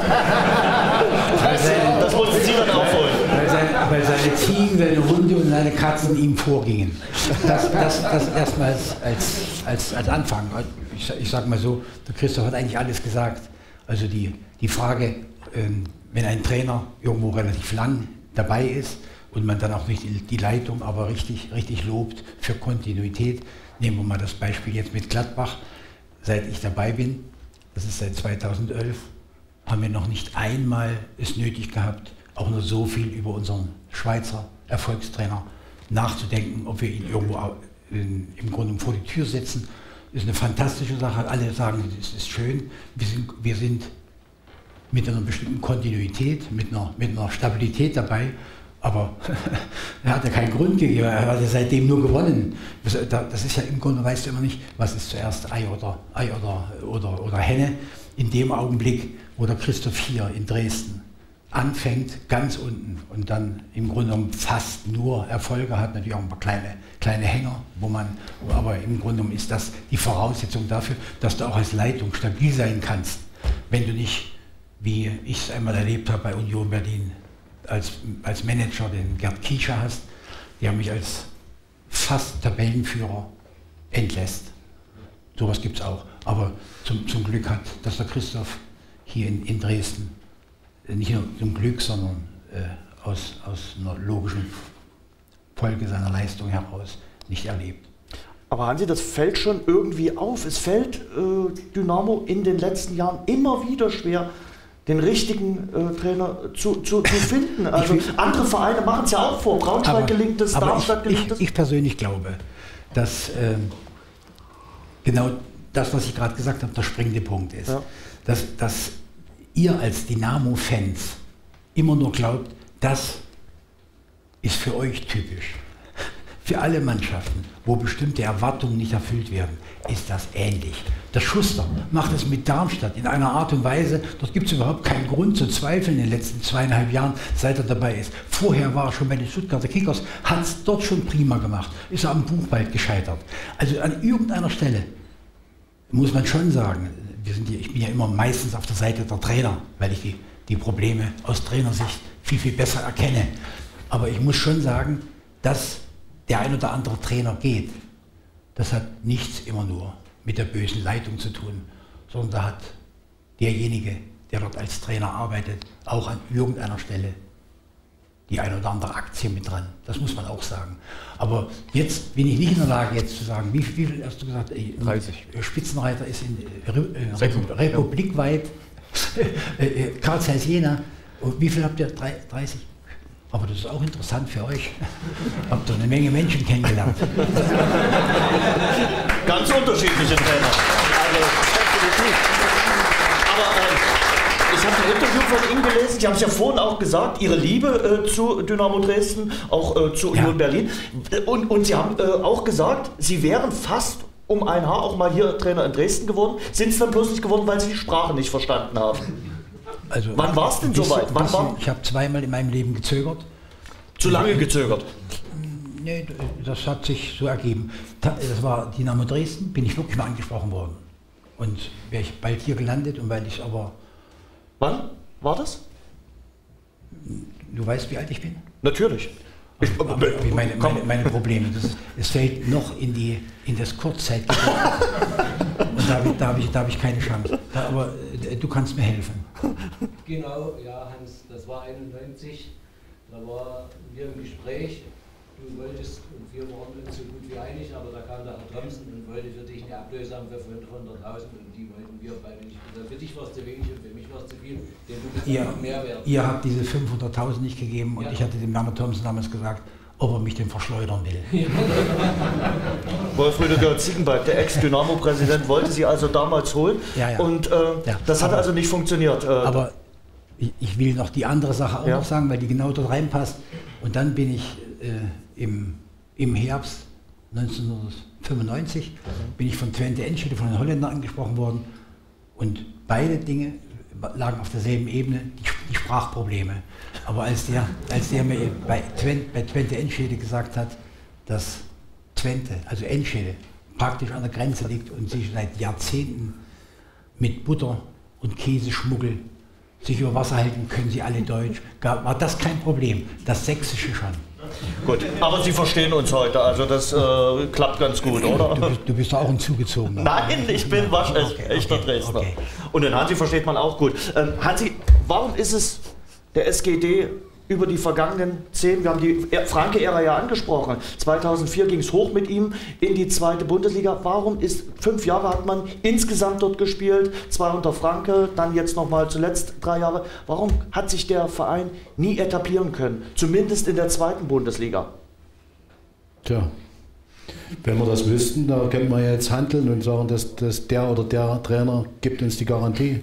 Speaker 1: das, seine, das mussten Sie dann aufholen.
Speaker 3: Weil seine, weil seine Ziegen, seine Hunde und seine Katzen ihm vorgingen. Das, das, das erstmal als, als, als Anfang. Ich, ich sage mal so, der Christoph hat eigentlich alles gesagt. Also die, die Frage, wenn ein Trainer irgendwo relativ lang dabei ist und man dann auch nicht die Leitung aber richtig, richtig lobt für Kontinuität. Nehmen wir mal das Beispiel jetzt mit Gladbach. Seit ich dabei bin, das ist seit zweitausendelf, haben wir noch nicht einmal es nötig gehabt, auch nur so viel über unseren Schweizer Erfolgstrainer nachzudenken, ob wir ihn irgendwo in, im Grunde vor die Tür setzen. Das ist eine fantastische Sache. Alle sagen, es ist schön. Wir sind, wir sind mit einer bestimmten Kontinuität, mit einer, mit einer Stabilität dabei, aber er hat ja keinen Grund gegeben, er hat ja seitdem nur gewonnen. Das ist ja im Grunde, weißt du immer nicht, was ist zuerst Ei oder, Ei oder, oder, oder Henne. In dem Augenblick, wo der Christoph hier in Dresden anfängt, ganz unten und dann im Grunde genommen fast nur Erfolge hat, natürlich auch ein paar kleine, kleine Hänger, wo man, aber im Grunde genommen ist das die Voraussetzung dafür, dass du auch als Leitung stabil sein kannst, wenn du nicht, wie ich es einmal erlebt habe bei Union Berlin, als, als Manager den Gerd Kiescher hast, der mich als fast Tabellenführer entlässt. Sowas gibt es auch. Aber zum, zum Glück hat das der Christoph hier in, in Dresden, nicht nur zum Glück, sondern äh, aus, aus einer logischen Folge seiner Leistung heraus nicht erlebt.
Speaker 1: Aber Hansi, das fällt schon irgendwie auf. Es fällt äh, Dynamo in den letzten Jahren immer wieder schwer, den richtigen äh, Trainer zu, zu, zu finden. Also will, andere Vereine machen es ja auch vor. Braunschweig aber, gelingt es, Darmstadt gelingt es.
Speaker 3: Ich, ich persönlich glaube, dass äh, genau das, was ich gerade gesagt habe, der springende Punkt ist. Ja. Dass, dass ihr als Dynamo-Fans immer nur glaubt, das ist für euch typisch. Für alle Mannschaften, wo bestimmte Erwartungen nicht erfüllt werden, ist das ähnlich. Der Schuster macht es mit Darmstadt in einer Art und Weise, dort gibt es überhaupt keinen Grund zu zweifeln in den letzten zweieinhalb Jahren, seit er dabei ist. Vorher war er schon bei den Stuttgarter Kickers, hat es dort schon prima gemacht, ist er am Buchwald gescheitert. Also an irgendeiner Stelle muss man schon sagen, wir sind hier, ich bin ja immer meistens auf der Seite der Trainer, weil ich die, die Probleme aus Trainersicht viel, viel besser erkenne. Aber ich muss schon sagen, dass der ein oder andere Trainer geht. Das hat nichts immer nur mit der bösen Leitung zu tun, sondern da hat derjenige, der dort als Trainer arbeitet, auch an irgendeiner Stelle die ein oder andere Aktie mit dran. Das muss man auch sagen. Aber jetzt bin ich nicht in der Lage, jetzt zu sagen, wie viel, wie viel hast du gesagt,
Speaker 4: dreißig.
Speaker 3: Spitzenreiter ist in äh, Republik, republikweit, äh, Karl Zeiss Jena. Und wie viel habt ihr? dreißig? Aber das ist auch interessant für euch. Habt ihr eine Menge Menschen kennengelernt.
Speaker 1: Ganz unterschiedliche Trainer. Also, aber äh, ich habe ein Interview von Ihnen gelesen, Sie haben es ja vorhin auch gesagt, Ihre Liebe äh, zu Dynamo Dresden, auch äh, zu Union ja. Berlin. Und, und Sie haben äh, auch gesagt, Sie wären fast um ein Haar auch mal hier Trainer in Dresden geworden, sind es dann bloß nicht geworden, weil Sie die Sprache nicht verstanden haben.
Speaker 3: Also,
Speaker 1: wann war es denn soweit? Wann war?
Speaker 3: Ich habe zweimal in meinem Leben gezögert.
Speaker 1: Zu lange gezögert?
Speaker 3: Nee, das hat sich so ergeben. Das war Dynamo Dresden, bin ich wirklich mal angesprochen worden. Und wäre ich bald hier gelandet und weil ich aber...
Speaker 1: Wann war das?
Speaker 3: Du weißt, wie alt ich bin?
Speaker 1: Natürlich. Ich,
Speaker 3: aber, aber meine, meine, meine Probleme. Das ist, es fällt noch in, die, in das Kurzzeitgedächtnis. Und da habe ich, da habe ich, da habe ich keine Chance. Da, aber äh, du kannst mir helfen.
Speaker 8: Genau, ja Hans, das war einundneunzig. Da waren wir im Gespräch du wolltest, und wir waren uns so gut wie einig, aber da kam der Herr Thompson und wollte für dich eine Ablösung für hunderttausend und die wollten wir beide nicht. Also für dich war es zu wenig und für mich war es zu viel, denn du bist
Speaker 3: ihr,
Speaker 8: noch mehr wert.
Speaker 3: Ihr habt diese fünfhunderttausend nicht gegeben und ja. ich hatte dem Herrn Thompson damals gesagt, ob er mich denn verschleudern will. Ja.
Speaker 1: Wolf Rüdiger Ziegenbalg, der Ex-Dynamo-Präsident, wollte sie also damals holen
Speaker 3: ja, ja.
Speaker 1: und äh, ja. das hat aber, also nicht funktioniert. Äh,
Speaker 3: aber ich, ich will noch die andere Sache auch ja. noch sagen, weil die genau dort reinpasst. Und dann bin ich äh, im, im Herbst neunzehnhundertfünfundneunzig bin ich von Twente Enschede, von den Holländern angesprochen worden und beide Dinge lagen auf derselben Ebene, die, die Sprachprobleme. Aber als der, als der mir bei Twente, bei Twente Enschede gesagt hat, dass Twente, also Enschede, praktisch an der Grenze liegt und sich seit Jahrzehnten mit Butter und Käseschmuggel sich über Wasser halten, können sie alle Deutsch, war das kein Problem, das Sächsische schon.
Speaker 1: Gut, aber Sie verstehen uns heute, also das äh, klappt ganz gut, oder?
Speaker 3: Du bist, du bist auch ein Zugezogener.
Speaker 1: Nein, ich bin waschechter okay, okay, Dresdner. Okay. Und den Hansi versteht man auch gut. Ähm, Hansi, warum ist es der S G D über die vergangenen zehn, wir haben die Franke-Ära ja angesprochen, zweitausendvier ging es hoch mit ihm in die zweite Bundesliga. Warum ist, fünf Jahre hat man insgesamt dort gespielt, zwei unter Franke, dann jetzt nochmal zuletzt drei Jahre. Warum hat sich der Verein nie etablieren können, zumindest in der zweiten Bundesliga?
Speaker 2: Tja, wenn wir das wüssten, da könnten wir jetzt handeln und sagen, dass, dass der oder der Trainer gibt uns die Garantie.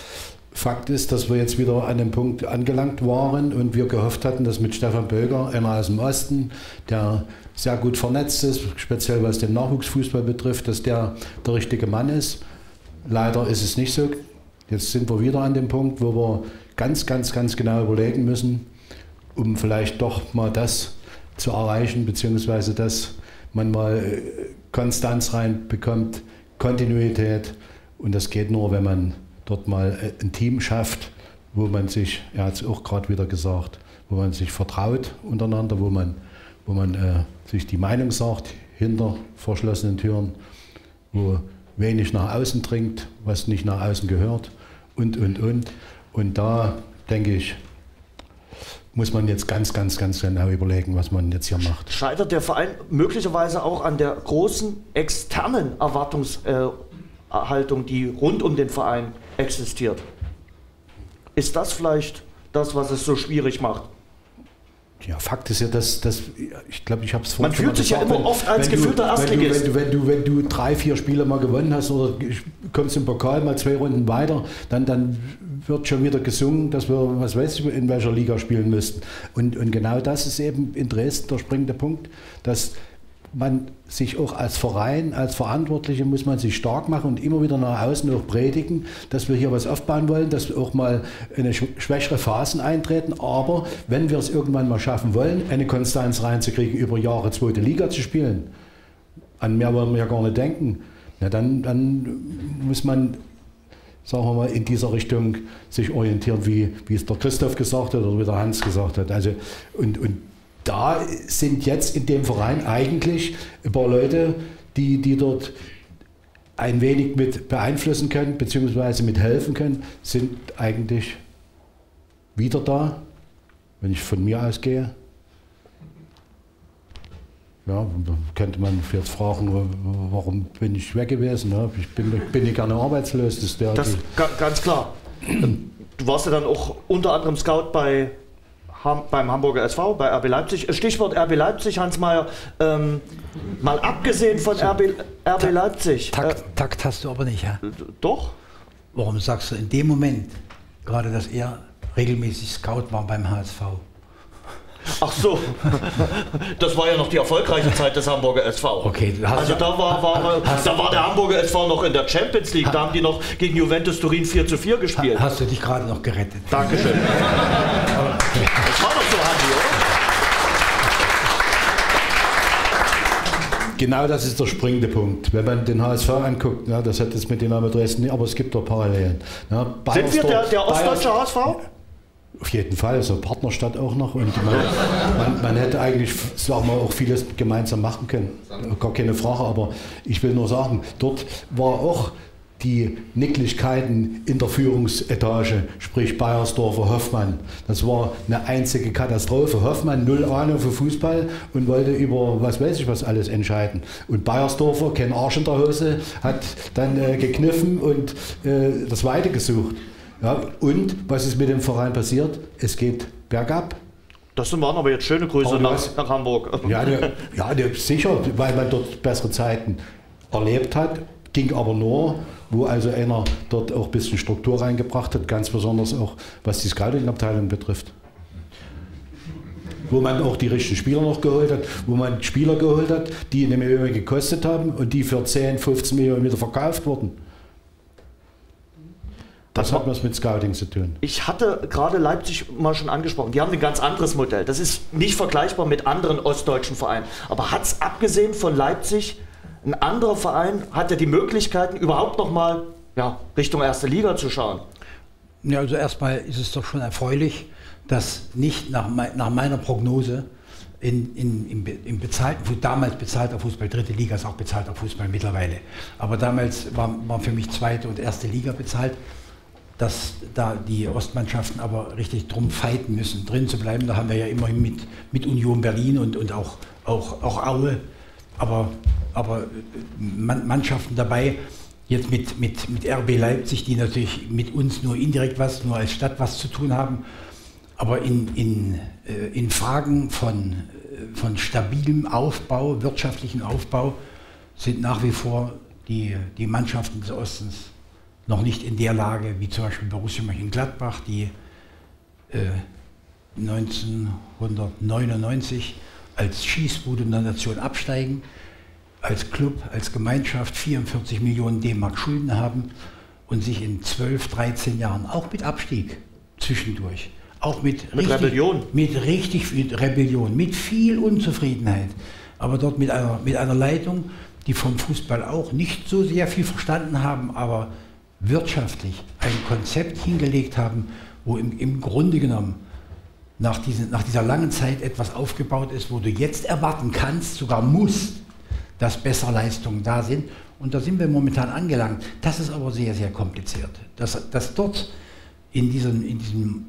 Speaker 2: Fakt ist, dass wir jetzt wieder an dem Punkt angelangt waren und wir gehofft hatten, dass mit Stefan Böger, einer aus dem Osten, der sehr gut vernetzt ist, speziell was den Nachwuchsfußball betrifft, dass der der richtige Mann ist. Leider ist es nicht so. Jetzt sind wir wieder an dem Punkt, wo wir ganz, ganz, ganz genau überlegen müssen, um vielleicht doch mal das zu erreichen, beziehungsweise dass man mal Konstanz reinbekommt, Kontinuität, und das geht nur, wenn man dort mal ein Team schafft, wo man sich, er hat es auch gerade wieder gesagt, wo man sich vertraut untereinander, wo man, wo man äh, sich die Meinung sagt, hinter verschlossenen Türen, wo wenig nach außen dringt, was nicht nach außen gehört und, und, und. Und da, denke ich, muss man jetzt ganz, ganz, ganz genau überlegen, was man jetzt hier macht.
Speaker 1: Scheitert der Verein möglicherweise auch an der großen externen Erwartungshaltung, die rund um den Verein existiert? Ist das vielleicht das, was es so schwierig macht?
Speaker 2: Ja, Fakt ist ja, dass, dass ich glaube, ich habe es vorhin
Speaker 1: Man fühlt sich ja immer oft als gefühlter Erstligist.
Speaker 2: Wenn du, wenn, du, wenn, du, wenn du drei, vier Spiele mal gewonnen hast oder kommst im Pokal mal zwei Runden weiter, dann, dann wird schon wieder gesungen, dass wir, was weiß ich, in welcher Liga spielen müssten. Und, und genau das ist eben in Dresden der springende Punkt, dass man sich auch als Verein, als Verantwortliche muss man sich stark machen und immer wieder nach außen auch predigen, dass wir hier was aufbauen wollen, dass auch mal eine schwächere Phasen eintreten, aber wenn wir es irgendwann mal schaffen wollen, eine Konstanz reinzukriegen, über Jahre zweite Liga zu spielen, an mehr wollen wir ja gar nicht denken, na dann, dann muss man, sagen wir mal, in dieser Richtung sich orientieren, wie, wie es der Christoph gesagt hat oder wie der Hans gesagt hat. Also, und, und da sind jetzt in dem Verein eigentlich ein paar Leute, die, die dort ein wenig mit beeinflussen können, beziehungsweise mit helfen können, sind eigentlich wieder da, wenn ich von mir ausgehe. Ja, könnte man jetzt fragen, warum bin ich weg gewesen? Ja, ich bin, bin ich gerne arbeitslos. Das ist der,
Speaker 1: das
Speaker 2: die
Speaker 1: ganz klar. Du warst ja dann auch unter anderem Scout bei beim Hamburger S V, bei R B Leipzig. Stichwort R B Leipzig, Hans Meyer. Ähm, mal abgesehen von R B, R B Leipzig.
Speaker 3: Takt, äh, Takt hast du aber nicht, ja?
Speaker 1: Doch.
Speaker 3: Warum sagst du in dem Moment, gerade dass er regelmäßig Scout war beim H S V?
Speaker 1: Ach so, das war ja noch die erfolgreiche Zeit des Hamburger S V.
Speaker 3: Okay,
Speaker 1: also da war, war, da war der Hamburger S V noch in der Champions League, da haben die noch gegen Juventus Turin vier zu vier gespielt.
Speaker 3: Hast du dich gerade noch gerettet?
Speaker 1: Dankeschön. Okay. Das war doch so, Hansi,
Speaker 2: oder? Genau das ist der springende Punkt. Wenn man den H S V anguckt, ja, das hat es mit Dynamo Dresden nicht, aber es gibt doch Parallelen. Ja,
Speaker 1: sind wir der, der ostdeutsche H S V?
Speaker 2: Auf jeden Fall, so Partnerstadt auch noch. Und man, man, man hätte eigentlich, sagen wir, auch vieles gemeinsam machen können. Gar keine Frage, aber ich will nur sagen, dort war auch die Nicklichkeiten in der Führungsetage, sprich Beiersdorfer, Hoffmann. Das war eine einzige Katastrophe. Hoffmann, null Ahnung für Fußball und wollte über was weiß ich was alles entscheiden. Und Beiersdorfer, kein Arsch in der Hose, hat dann äh, gekniffen und äh, das Weite gesucht. Ja, und was ist mit dem Verein passiert? Es geht bergab.
Speaker 1: Das waren aber jetzt schöne Grüße
Speaker 2: Aber
Speaker 1: nach,
Speaker 2: was-
Speaker 1: nach Hamburg.
Speaker 2: Ja, ne, ja ne, sicher, weil man dort bessere Zeiten erlebt hat. Ging aber nur, wo also einer dort auch ein bisschen Struktur reingebracht hat, ganz besonders auch was die Scouting-Abteilung betrifft. Wo man auch die richtigen Spieler noch geholt hat, wo man Spieler geholt hat, die eine Million gekostet haben und die für zehn, fünfzehn Millionen wieder verkauft wurden. Das hat was mit Scouting zu tun.
Speaker 1: Ich hatte gerade Leipzig mal schon angesprochen. Die haben ein ganz anderes Modell. Das ist nicht vergleichbar mit anderen ostdeutschen Vereinen. Aber hat es abgesehen von Leipzig, ein anderer Verein, hat ja die Möglichkeiten, überhaupt noch mal ja, Richtung erste Liga zu schauen?
Speaker 3: Ja, also erstmal ist es doch schon erfreulich, dass nicht nach, mei- nach meiner Prognose in, in, im, Be- im bezahlten, Fu- damals bezahlter Fußball, dritte Liga ist auch bezahlter Fußball mittlerweile, aber damals war, war für mich zweite und erste Liga bezahlt, dass da die Ostmannschaften aber richtig drum fighten müssen, drin zu bleiben. Da haben wir ja immerhin mit, mit Union Berlin und, und auch, auch, auch Aue, aber, aber Man- Mannschaften dabei, jetzt mit, mit, mit R B Leipzig, die natürlich mit uns nur indirekt was, nur als Stadt was zu tun haben, aber in, in, äh, in Fragen von, äh, von stabilem Aufbau, wirtschaftlichen Aufbau, sind nach wie vor die, die Mannschaften des Ostens noch nicht in der Lage, wie zum Beispiel Borussia Mönchengladbach, die äh, neunzehnhundertneunundneunzig als Schießbude in der Nation absteigen, als Club, als Gemeinschaft vierundvierzig Millionen D-Mark Schulden haben und sich in zwölf, dreizehn Jahren auch mit Abstieg zwischendurch, auch mit,
Speaker 1: Mit
Speaker 3: richtig,
Speaker 1: Rebellion.
Speaker 3: mit richtig viel Rebellion, mit viel Unzufriedenheit, aber dort mit einer, mit einer Leitung, die vom Fußball auch nicht so sehr viel verstanden haben, aber wirtschaftlich ein Konzept hingelegt haben, wo im, im Grunde genommen nach, diesen, nach dieser langen Zeit etwas aufgebaut ist, wo du jetzt erwarten kannst, sogar musst, dass bessere Leistungen da sind. Und da sind wir momentan angelangt. Das ist aber sehr, sehr kompliziert. Dass, dass dort in diesem, in diesem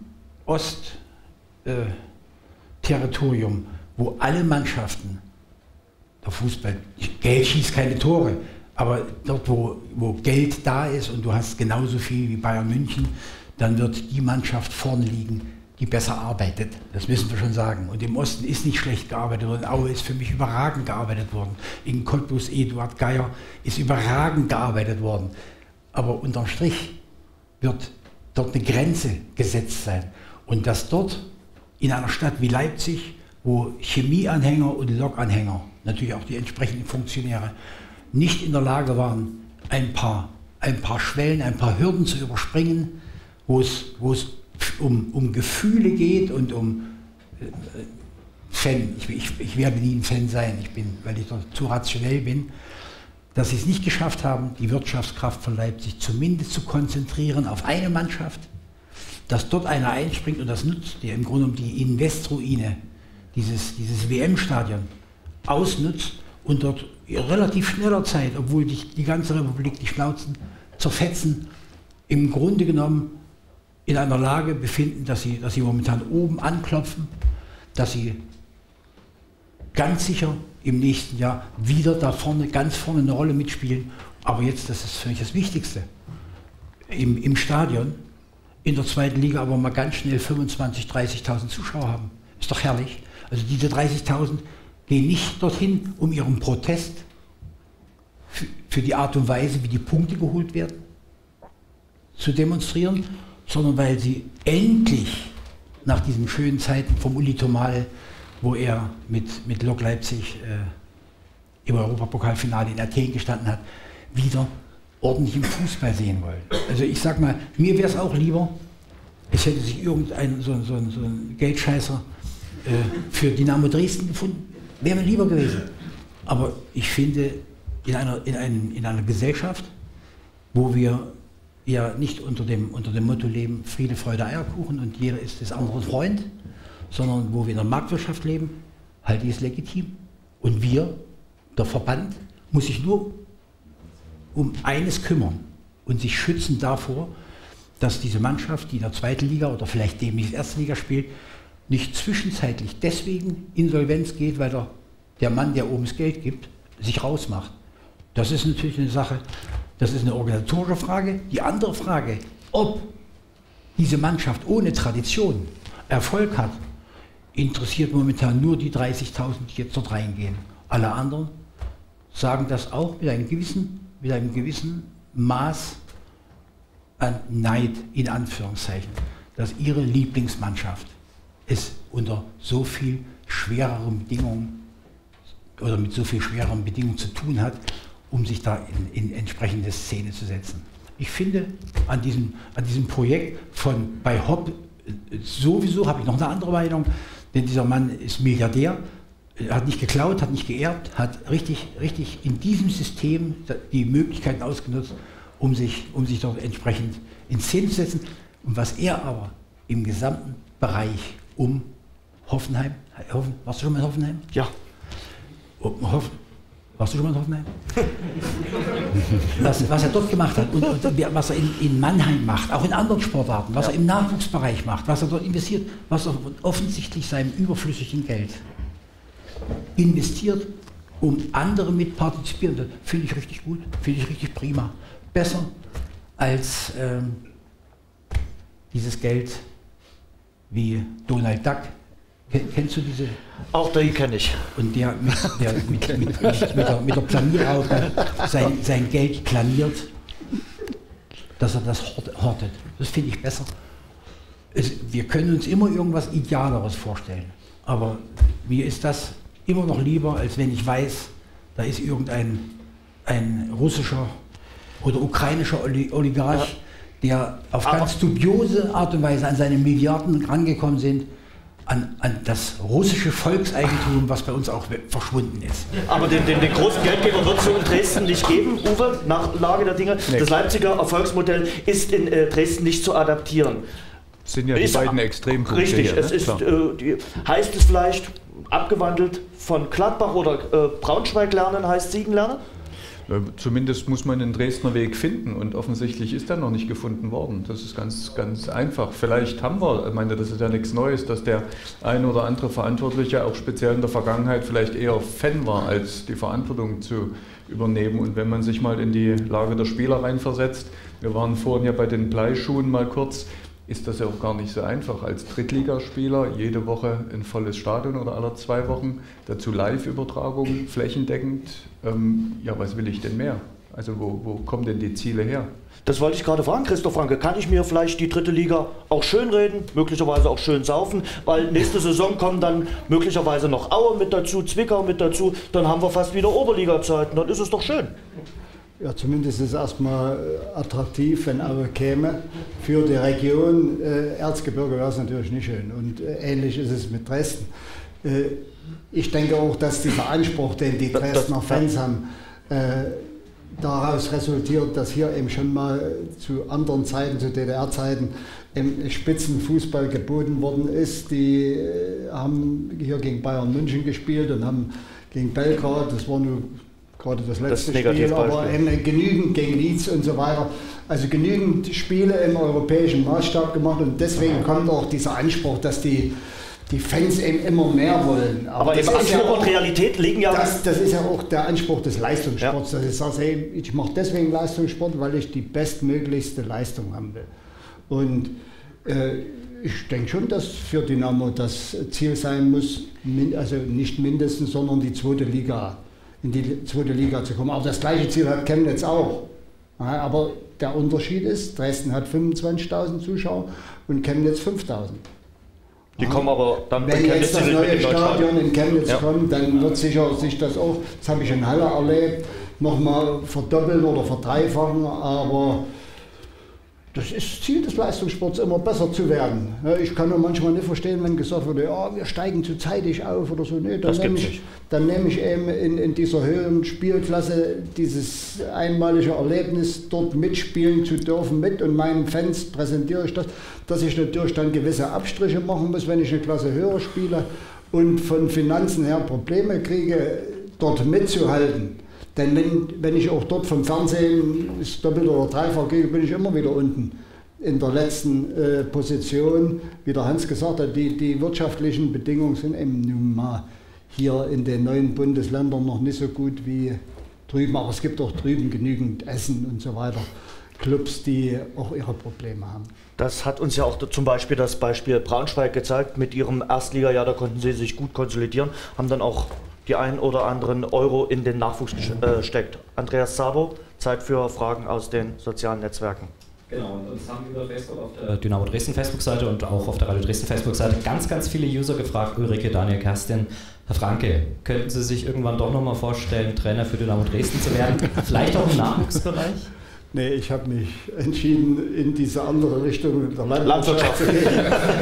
Speaker 3: Ost-Territorium, wo alle Mannschaften, der Fußball, Geld schießt keine Tore, aber dort, wo, wo Geld da ist und du hast genauso viel wie Bayern München, dann wird die Mannschaft vorne liegen, die besser arbeitet. Das müssen wir schon sagen. Und im Osten ist nicht schlecht gearbeitet worden. Aue ist für mich überragend gearbeitet worden. In Cottbus Eduard Geier ist überragend gearbeitet worden. Aber unterm Strich wird dort eine Grenze gesetzt sein. Und dass dort in einer Stadt wie Leipzig, wo Chemieanhänger und Lokanhänger, natürlich auch die entsprechenden Funktionäre, nicht in der Lage waren, ein paar, ein paar Schwellen, ein paar Hürden zu überspringen, wo es, wo es um, um Gefühle geht und um äh, Fan. Ich, ich, ich werde nie ein Fan sein, ich bin, weil ich doch zu rationell bin, dass sie es nicht geschafft haben, die Wirtschaftskraft von Leipzig zumindest zu konzentrieren auf eine Mannschaft, dass dort einer einspringt und das nutzt, der im Grunde um die Investroine, dieses, dieses W M-Stadion ausnutzt und dort in relativ schneller Zeit, obwohl die, die ganze Republik die Schnauzen zerfetzen, im Grunde genommen in einer Lage befinden, dass sie, dass sie momentan oben anklopfen, dass sie ganz sicher im nächsten Jahr wieder da vorne, ganz vorne eine Rolle mitspielen. Aber jetzt, das ist für mich das Wichtigste, im, im Stadion, in der zweiten Liga aber mal ganz schnell fünfundzwanzigtausend, dreißigtausend Zuschauer haben. Ist doch herrlich. Also diese dreißigtausend gehen nicht dorthin, um ihren Protest für, für die Art und Weise, wie die Punkte geholt werden, zu demonstrieren, sondern weil sie endlich nach diesen schönen Zeiten vom Uli Tomal, wo er mit, mit Lok Leipzig äh, im Europapokalfinale in Athen gestanden hat, wieder ordentlich im Fußball sehen wollen. Also ich sag mal, mir wäre es auch lieber, es hätte sich irgendein so, so, so ein Geldscheißer äh, für Dynamo Dresden gefunden, wäre mir lieber gewesen. Aber ich finde, in einer, in, einem, in einer Gesellschaft, wo wir ja nicht unter dem, unter dem Motto leben, Friede, Freude, Eierkuchen und jeder ist des anderen Freund, sondern wo wir in der Marktwirtschaft leben, halte ich es legitim. Und wir, der Verband, muss sich nur um eines kümmern. und sich schützen davor, dass diese Mannschaft, die in der zweiten Liga oder vielleicht demnächst erste Liga spielt, nicht zwischenzeitlich deswegen Insolvenz geht, weil der, der Mann, der oben das Geld gibt, sich rausmacht. Das ist natürlich eine Sache, das ist eine organisatorische Frage. Die andere Frage, ob diese Mannschaft ohne Tradition Erfolg hat, interessiert momentan nur die dreißigtausend, die jetzt dort reingehen. Alle anderen sagen das auch mit einem gewissen, mit einem gewissen Maß an Neid, in Anführungszeichen, dass ihre Lieblingsmannschaft es unter so viel schwereren Bedingungen oder mit so viel schwereren Bedingungen zu tun hat, um sich da in, in entsprechende Szene zu setzen. Ich finde, an diesem, an diesem Projekt von bei Hopp sowieso habe ich noch eine andere Meinung, denn dieser Mann ist Milliardär, hat nicht geklaut, hat nicht geerbt, hat richtig, richtig in diesem System die Möglichkeiten ausgenutzt, um sich, um sich dort entsprechend in Szene zu setzen. Und was er aber im gesamten Bereich um Hoffenheim, Hoffen, warst du schon mal in Hoffenheim?
Speaker 1: Ja.
Speaker 3: Um Hoff, warst du schon mal in Hoffenheim? was, was er dort gemacht hat und, und was er in, in Mannheim macht, auch in anderen Sportarten, was ja. er im Nachwuchsbereich macht, was er dort investiert, was er offensichtlich seinem überflüssigen Geld investiert, um andere mitpartizipieren. Das finde ich richtig gut, finde ich richtig prima. Besser als ähm, dieses Geld wie Donald Duck. Kennst du diese?
Speaker 1: Auch die kenne ich.
Speaker 3: Und der mit, der mit, mit, mit, mit, der, mit der Planierraupe sein, sein Geld planiert, dass er das hortet. Das finde ich besser. Es, wir können uns immer irgendwas Idealeres vorstellen. Aber mir ist das immer noch lieber, als wenn ich weiß, da ist irgendein ein russischer oder ukrainischer Oligarch, der auf
Speaker 1: Aber
Speaker 3: ganz dubiose Art und Weise an seine Milliarden rangekommen sind, an, an das russische Volkseigentum, was bei uns auch verschwunden ist.
Speaker 1: Aber den, den, den großen Geldgeber wird es so in Dresden nicht geben, Uwe, nach Lage der Dinge. Nee. Das Leipziger Erfolgsmodell ist in äh, Dresden nicht zu adaptieren.
Speaker 4: Das sind ja die
Speaker 1: ist
Speaker 4: beiden Extrempunkte.
Speaker 1: Richtig, hier, es ne? ist, äh, die, heißt es vielleicht abgewandelt von Gladbach oder äh, Braunschweig lernen, heißt Siegen lernen?
Speaker 4: Zumindest muss man den Dresdner Weg finden und offensichtlich ist er noch nicht gefunden worden. Das ist ganz, ganz einfach. Vielleicht haben wir, ich meine, das ist ja nichts Neues, dass der ein oder andere Verantwortliche auch speziell in der Vergangenheit vielleicht eher Fan war, als die Verantwortung zu übernehmen. Und wenn man sich mal in die Lage der Spieler reinversetzt, wir waren vorhin ja bei den Bleischuhen mal kurz, ist das ja auch gar nicht so einfach, als Drittligaspieler jede Woche ein volles Stadion oder alle zwei Wochen, dazu Live-Übertragungen, flächendeckend. Ähm, ja, was will ich denn mehr? Also wo, wo kommen denn die Ziele her?
Speaker 1: Das wollte ich gerade fragen, Christoph Franke. Kann ich mir vielleicht die dritte Liga auch schön reden, möglicherweise auch schön saufen, weil nächste Saison kommen dann möglicherweise noch Aue mit dazu, Zwickau mit dazu, dann haben wir fast wieder Oberliga-Zeiten, dann ist es doch schön.
Speaker 5: Ja, zumindest ist es erstmal attraktiv, wenn Aue käme. Für die Region äh, Erzgebirge wäre es natürlich nicht schön. Und äh, ähnlich ist es mit Dresden. Äh, ich denke auch, dass dieser Anspruch, den die Dresdner Fans haben, äh, daraus resultiert, dass hier eben schon mal zu anderen Zeiten, zu D D R-Zeiten, im Spitzenfußball geboten worden ist. Die äh, haben hier gegen Bayern München gespielt und haben gegen Belgrad, das war nur gerade das letzte das Spiel, aber eben genügend gegen Leeds und so weiter. Also genügend Spiele im europäischen Maßstab gemacht und deswegen kommt auch dieser Anspruch, dass die, die Fans eben immer mehr wollen.
Speaker 1: Aber, aber im Anspruch ja und Realität liegen ja...
Speaker 5: Das, das ist ja auch der Anspruch des Leistungssports. Ja. Dass ich sage, hey, ich mache deswegen Leistungssport, weil ich die bestmöglichste Leistung haben will. Und äh, ich denke schon, dass für Dynamo das Ziel sein muss, also nicht mindestens, sondern die zweite Liga in die zweite Liga zu kommen. Aber das gleiche Ziel hat Chemnitz auch. Ja, aber der Unterschied ist, Dresden hat fünfundzwanzigtausend Zuschauer und Chemnitz fünftausend.
Speaker 1: Die ja. kommen aber dann
Speaker 5: Wenn jetzt das neue Stadion in Chemnitz ja. kommt, dann wird sicher sich das auch, das habe ich in Halle erlebt, nochmal verdoppeln oder verdreifachen, aber das ist Ziel des Leistungssports, immer besser zu werden. Ich kann nur manchmal nicht verstehen, wenn gesagt wird, ja, wir steigen zu zeitig auf oder so. Nee, dann nehme ich, dann nehme ich eben in, in dieser höheren Spielklasse dieses einmalige Erlebnis, dort mitspielen zu dürfen mit und meinen Fans präsentiere ich das, dass ich natürlich dann gewisse Abstriche machen muss, wenn ich eine Klasse höher spiele und von Finanzen her Probleme kriege, dort mitzuhalten. Denn wenn, wenn ich auch dort vom Fernsehen ist doppelt oder dreifach gehe, bin ich immer wieder unten in der letzten äh, Position. Wie der Hans gesagt hat, die, die wirtschaftlichen Bedingungen sind eben nun mal hier in den neuen Bundesländern noch nicht so gut wie drüben. Aber es gibt auch drüben genügend Essen und so weiter. Clubs, die auch ihre Probleme haben.
Speaker 1: Das hat uns ja auch zum Beispiel das Beispiel Braunschweig gezeigt. Mit ihrem Erstligajahr, da konnten sie sich gut konsolidieren, haben dann auch die ein oder anderen Euro in den Nachwuchs gesteckt. Äh, Andreas Szabo, Zeit für Fragen aus den sozialen Netzwerken.
Speaker 7: Genau, und uns haben über Facebook auf der Dynamo Dresden Facebook-Seite und auch auf der Radio Dresden Facebook-Seite ganz, ganz viele User gefragt. Ulrike, Daniel, Kerstin, Herr Franke, könnten Sie sich irgendwann doch nochmal vorstellen, Trainer für Dynamo Dresden zu werden? Vielleicht auch im Nachwuchsbereich?
Speaker 5: Nee, ich habe mich entschieden, in diese andere Richtung der Landwirtschaft zu gehen.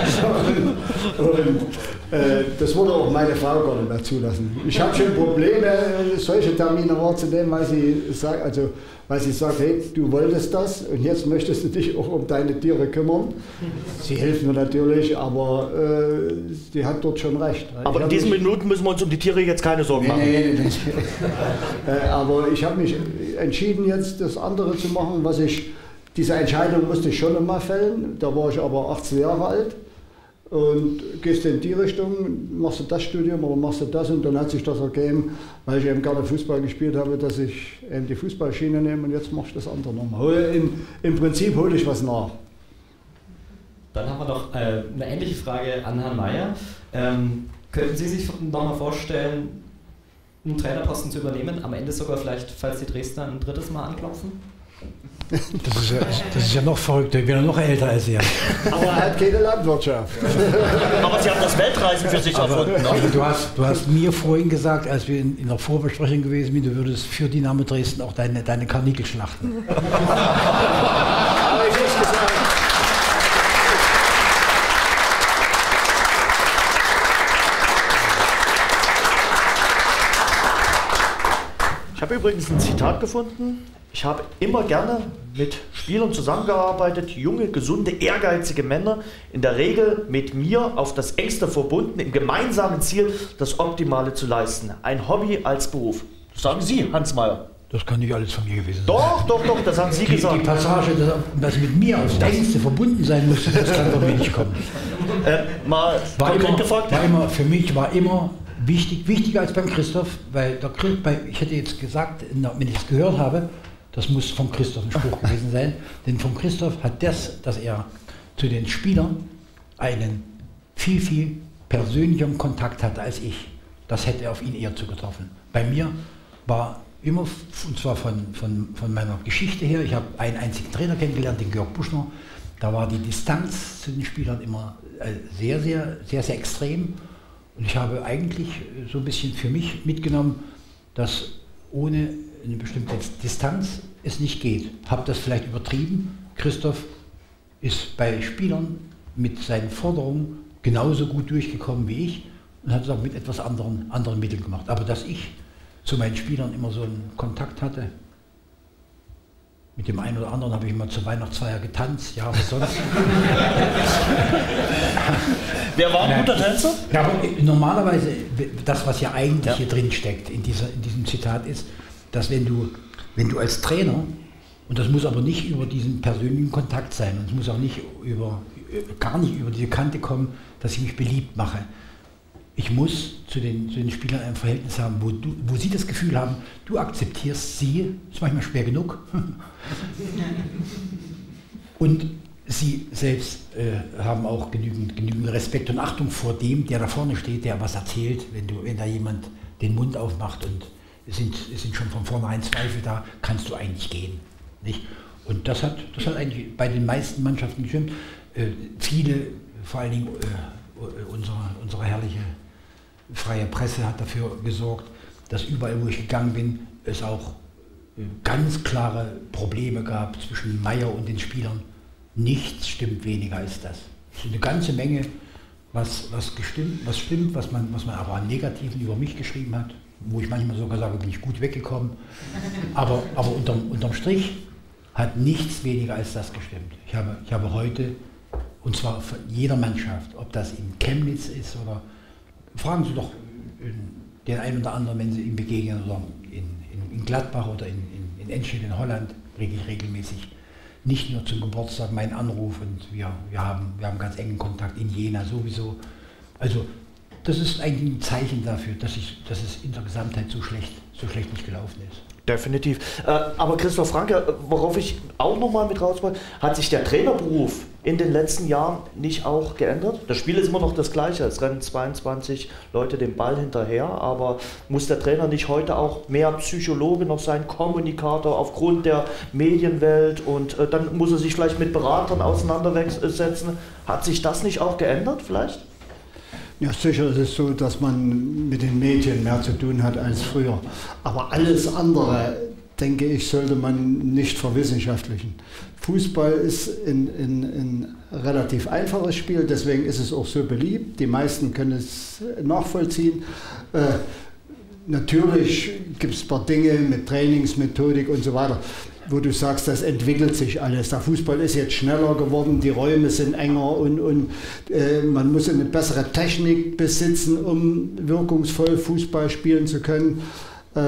Speaker 5: Und äh, das würde auch meine Frau gar nicht mehr zulassen. Ich habe schon Probleme, solche Termine wahrzunehmen, weil sie sagt, also, weil sie sagt, hey, du wolltest das und jetzt möchtest du dich auch um deine Tiere kümmern. Sie hilft mir natürlich, aber äh, sie hat dort schon recht.
Speaker 1: Aber in diesen Minuten müssen wir uns um die Tiere jetzt keine Sorgen machen.
Speaker 5: Nee, nee, nee. äh, aber ich habe mich entschieden, jetzt das andere zu machen, was ich, diese Entscheidung musste ich schon einmal fällen, da war ich aber achtzehn Jahre alt. Und gehst du in die Richtung, machst du das Studium oder machst du das, und dann hat sich das ergeben, weil ich eben gerne Fußball gespielt habe, dass ich eben die Fußballschiene nehme und jetzt mach ich das andere nochmal. Im, Im Prinzip hole ich was nach.
Speaker 7: Dann haben wir noch äh, eine ähnliche Frage an Herrn Mayer. Ähm, könnten Sie sich nochmal vorstellen, einen Trainerposten zu übernehmen, am Ende sogar vielleicht, falls die Dresdner ein drittes Mal anklopfen?
Speaker 3: Das ist, ja, das ist ja noch verrückter, ich bin ja noch älter als ihr.
Speaker 5: Aber er hat keine Landwirtschaft.
Speaker 1: Aber Sie haben das Weltreisen für sich
Speaker 3: Aber,
Speaker 1: erfunden. Ne?
Speaker 3: aber du, hast, du hast mir vorhin gesagt, als wir in, in der Vorbesprechung gewesen sind, du würdest für Dynamo Dresden auch deine, deine Karnickel schlachten.
Speaker 5: Aber ich hab's gesagt.
Speaker 1: Ich habe übrigens ein Zitat gefunden. Ich habe immer gerne mit Spielern zusammengearbeitet, junge, gesunde, ehrgeizige Männer, in der Regel mit mir auf das Engste verbunden, im gemeinsamen Ziel, das Optimale zu leisten. Ein Hobby als Beruf. Das sagen Sie, Hans Mayer.
Speaker 3: Das kann nicht alles von mir gewesen sein.
Speaker 1: Doch, doch, doch, das haben Sie
Speaker 3: die,
Speaker 1: gesagt.
Speaker 3: Die Passage, dass, dass mit mir aufs Engste verbunden sein musste, das kann doch mir nicht kommen.
Speaker 1: Äh, mal
Speaker 3: War
Speaker 1: konkret
Speaker 3: immer,
Speaker 1: gefragt.
Speaker 3: war immer, für mich war immer wichtig, wichtiger als beim Christoph, weil der, bei, ich hätte jetzt gesagt, wenn ich es gehört habe, das muss von Christoph ein Spruch gewesen sein, denn von Christoph hat das, dass er zu den Spielern einen viel, viel persönlicheren Kontakt hatte als ich. Das hätte er auf ihn eher zugetroffen. Bei mir war immer, und zwar von, von, von meiner Geschichte her, ich habe einen einzigen Trainer kennengelernt, den Georg Buschner, da war die Distanz zu den Spielern immer sehr, sehr, sehr, sehr extrem. Und ich habe eigentlich so ein bisschen für mich mitgenommen, dass ohne eine bestimmte Distanz es nicht geht. Habe das vielleicht übertrieben. Christoph ist bei Spielern mit seinen Forderungen genauso gut durchgekommen wie ich und hat es auch mit etwas anderen, anderen Mitteln gemacht. Aber dass ich zu meinen Spielern immer so einen Kontakt hatte, mit dem einen oder anderen habe ich mal zur Weihnachtsfeier getanzt, ja, was sonst.
Speaker 1: Wer war ein guter Tänzer?
Speaker 3: Ja, aber normalerweise, das, was ja eigentlich ja. hier drin steckt, in, dieser, in diesem Zitat ist, dass wenn du, wenn du als Trainer, und das muss aber nicht über diesen persönlichen Kontakt sein, und es muss auch nicht über, gar nicht über diese Kante kommen, dass ich mich beliebt mache. Ich muss zu den, zu den Spielern ein Verhältnis haben, wo, du, wo sie das Gefühl haben, du akzeptierst sie, das ist manchmal schwer genug, und sie selbst äh, haben auch genügend, genügend Respekt und Achtung vor dem, der da vorne steht, der was erzählt, wenn, du, wenn da jemand den Mund aufmacht und es sind, es sind schon von vornherein Zweifel da, kannst du eigentlich gehen. Nicht? Und das hat, das hat eigentlich bei den meisten Mannschaften gestimmt. Äh, viele, vor allen Dingen äh, unsere, unsere herrliche freie Presse hat dafür gesorgt, dass überall, wo ich gegangen bin, es auch äh, ganz klare Probleme gab zwischen Mayer und den Spielern. Nichts stimmt weniger als das. Es ist eine ganze Menge, was, was, gestimmt, was stimmt, was man, was man aber an Negativen über mich geschrieben hat, wo ich manchmal sogar sage, bin ich gut weggekommen. Aber, aber unterm, unterm Strich hat nichts weniger als das gestimmt. Ich habe, ich habe heute, und zwar von jeder Mannschaft, ob das in Chemnitz ist oder, fragen Sie doch den einen oder anderen, wenn sie ihm begegnen, oder in, in, in Gladbach oder in, in, in Enschede in Holland, kriege ich regelmäßig nicht nur zum Geburtstag meinen Anruf und wir, wir, haben, wir haben ganz engen Kontakt in Jena sowieso. Also das ist eigentlich ein Zeichen dafür, dass, ich, dass es in der Gesamtheit so schlecht, so schlecht nicht gelaufen ist.
Speaker 1: Definitiv. Äh, aber Christoph Franke, worauf ich auch nochmal mit raus wollte, hat sich der Trainerberuf in den letzten Jahren nicht auch geändert? Das Spiel ist immer noch das gleiche, es rennen zweiundzwanzig Leute den Ball hinterher, aber muss der Trainer nicht heute auch mehr Psychologe noch sein, Kommunikator aufgrund der Medienwelt und äh, dann muss er sich vielleicht mit Beratern auseinandersetzen? Hat sich das nicht auch geändert vielleicht?
Speaker 5: Ja, sicher ist es so, dass man mit den Medien mehr zu tun hat als früher. Aber alles andere, denke ich, sollte man nicht verwissenschaftlichen. Fußball ist ein, ein, ein relativ einfaches Spiel, deswegen ist es auch so beliebt. Die meisten können es nachvollziehen. Äh, natürlich gibt es ein paar Dinge mit Trainingsmethodik und so weiter, wo du sagst, das entwickelt sich alles. Der Fußball ist jetzt schneller geworden, die Räume sind enger und, und äh, man muss eine bessere Technik besitzen, um wirkungsvoll Fußball spielen zu können. Äh,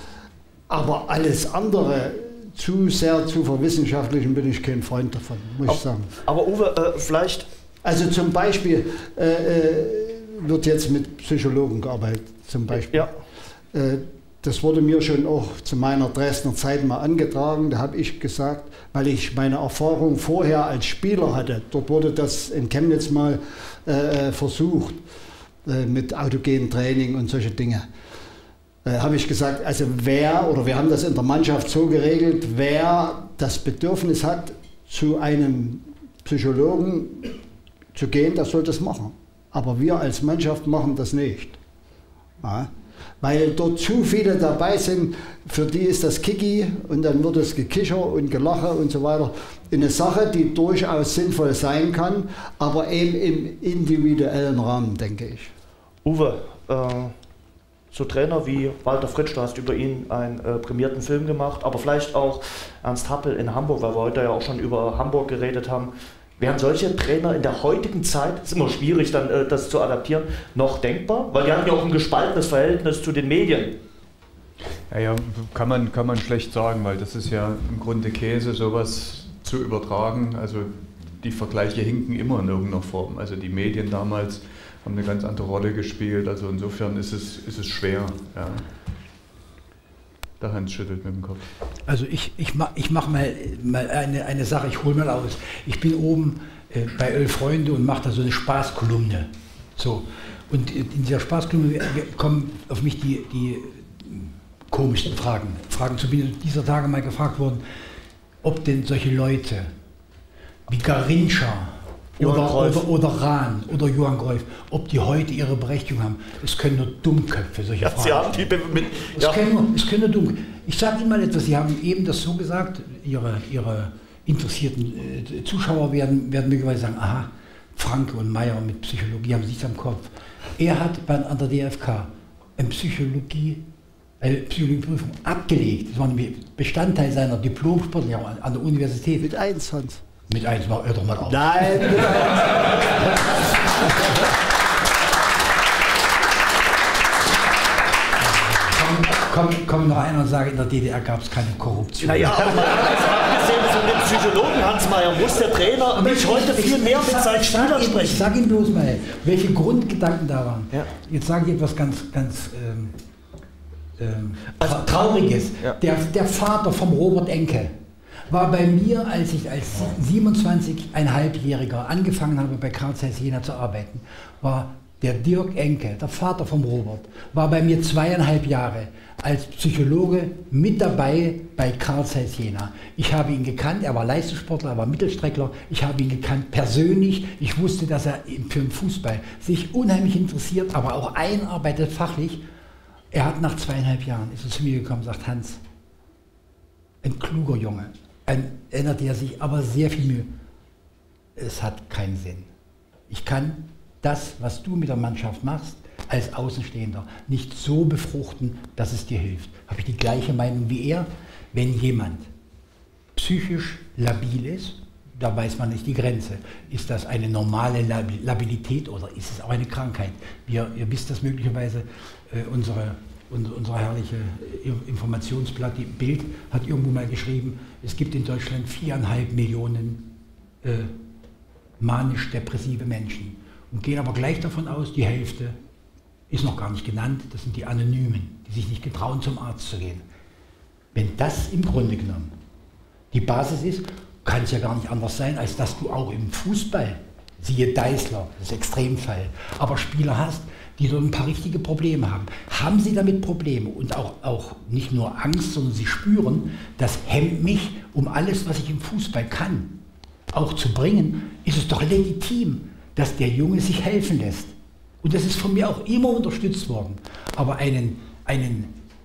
Speaker 5: aber alles andere, zu sehr zu verwissenschaftlichen, bin ich kein Freund davon, muss ich sagen.
Speaker 1: Aber Uwe, äh, vielleicht...
Speaker 5: Also zum Beispiel äh, wird jetzt mit Psychologen gearbeitet, zum Beispiel.
Speaker 1: Ja.
Speaker 5: Äh, Das wurde mir schon auch zu meiner Dresdner Zeit mal angetragen. Da habe ich gesagt, weil ich meine Erfahrung vorher als Spieler hatte, dort wurde das in Chemnitz mal äh, versucht, äh, mit autogenem Training und solche Dinge. Äh, habe ich gesagt, also wer, oder wir haben das in der Mannschaft so geregelt, wer das Bedürfnis hat, zu einem Psychologen zu gehen, der soll das machen. Aber wir als Mannschaft machen das nicht. Ja. Weil dort zu viele dabei sind, für die ist das Kiki und dann wird es Gekicher und Gelache und so weiter. Eine Sache, die durchaus sinnvoll sein kann, aber eben im individuellen Rahmen, denke ich.
Speaker 1: Uwe, äh, so Trainer wie Walter Fritsch, du hast über ihn einen äh, prämierten Film gemacht, aber vielleicht auch Ernst Happel in Hamburg, weil wir heute ja auch schon über Hamburg geredet haben. Wären solche Trainer in der heutigen Zeit, ist immer schwierig dann äh, das zu adaptieren, noch denkbar? Weil die hatten ja auch ein gespaltenes Verhältnis zu den Medien.
Speaker 4: Ja, ja, kann man, kann man schlecht sagen, weil das ist ja im Grunde Käse, sowas zu übertragen. Also die Vergleiche hinken immer in irgendeiner Form. Also die Medien damals haben eine ganz andere Rolle gespielt. Also insofern ist es, ist es schwer. Ja. Der Hans schüttelt mit dem Kopf.
Speaker 3: Also ich, ich, ma, ich mache mal, mal eine, eine Sache, ich hole mal aus. Ich bin oben äh, bei Elf Freunde und mache da so eine Spaßkolumne. So. Und in dieser Spaßkolumne kommen auf mich die, die komischsten Fragen. Fragen zu bin dieser Tage mal gefragt worden, ob denn solche Leute wie Garincha oder, oder, oder Rahn oder Johann Cruyff, ob die heute ihre Berechtigung haben. Es können nur Dummköpfe solche
Speaker 1: Ja,
Speaker 3: Fragen.
Speaker 1: Sie haben die mit,
Speaker 3: Es
Speaker 1: ja.
Speaker 3: können nur, es können nur Dummköpfe. Ich sage Ihnen mal etwas, Sie haben eben das so gesagt, Ihre, ihre interessierten äh, Zuschauer werden, werden möglicherweise sagen, aha, Franke und Meyer mit Psychologie haben nichts am Kopf. Er hat bei, an der D F K eine Psychologie, eine Psychologieprüfung abgelegt. Das war nämlich Bestandteil seiner Diplomsportlehre an, an der Universität.
Speaker 5: Mit eins, Hans.
Speaker 3: Mit eins war er doch mal auf.
Speaker 5: Nein, mit eins.
Speaker 3: Kommt komm noch einer und sage, in der D D R gab es keine Korruption.
Speaker 1: Naja, aber mal abgesehen von dem Psychologen Hans Meyer, muss der Trainer nicht heute viel mehr mit seinen Spielern sprechen?
Speaker 3: Ich sage Ihnen bloß mal, welche Grundgedanken da waren.
Speaker 1: Ja.
Speaker 3: Jetzt sage ich etwas ganz, ganz ähm, ähm,
Speaker 1: Also,
Speaker 3: Trauriges.
Speaker 1: ja.
Speaker 3: Der, der Vater vom Robert Enke war bei mir, als ich als siebenundzwanzig-einhalbjähriger angefangen habe, bei Carl Zeiss Jena zu arbeiten, war der Dirk Enke, der Vater vom Robert, war bei mir zweieinhalb Jahre als Psychologe mit dabei bei Carl Zeiss Jena. Ich habe ihn gekannt, er war Leistungssportler, er war Mittelstreckler, ich habe ihn gekannt persönlich, ich wusste, dass er für den Fußball sich unheimlich interessiert, aber auch einarbeitet fachlich. Er hat nach zweieinhalb Jahren, ist er zu mir gekommen und sagt, Hans, ein kluger Junge, ein, erinnert er sich aber sehr viel Mühe. Es hat keinen Sinn. Ich kann das, was du mit der Mannschaft machst, als Außenstehender nicht so befruchten, dass es dir hilft. Habe ich die gleiche Meinung wie er? Wenn jemand psychisch labil ist, da weiß man nicht die Grenze. Ist das eine normale Labilität oder ist es auch eine Krankheit? Wir, ihr wisst das möglicherweise, äh, unsere, unsere, unsere herrliche Informationsblatt, die Bild, hat irgendwo mal geschrieben, es gibt in Deutschland viereinhalb Millionen äh, manisch-depressive Menschen und gehen aber gleich davon aus, die Hälfte ist noch gar nicht genannt, das sind die Anonymen, die sich nicht getrauen, zum Arzt zu gehen. Wenn das im Grunde genommen die Basis ist, kann es ja gar nicht anders sein, als dass du auch im Fußball, siehe Deißler, das ist Extremfall, aber Spieler hast, die so ein paar richtige Probleme haben. Haben sie damit Probleme und auch, auch nicht nur Angst, sondern sie spüren, das hemmt mich, um alles, was ich im Fußball kann, auch zu bringen, ist es doch legitim, dass der Junge sich helfen lässt. Und das ist von mir auch immer unterstützt worden. Aber einen, einen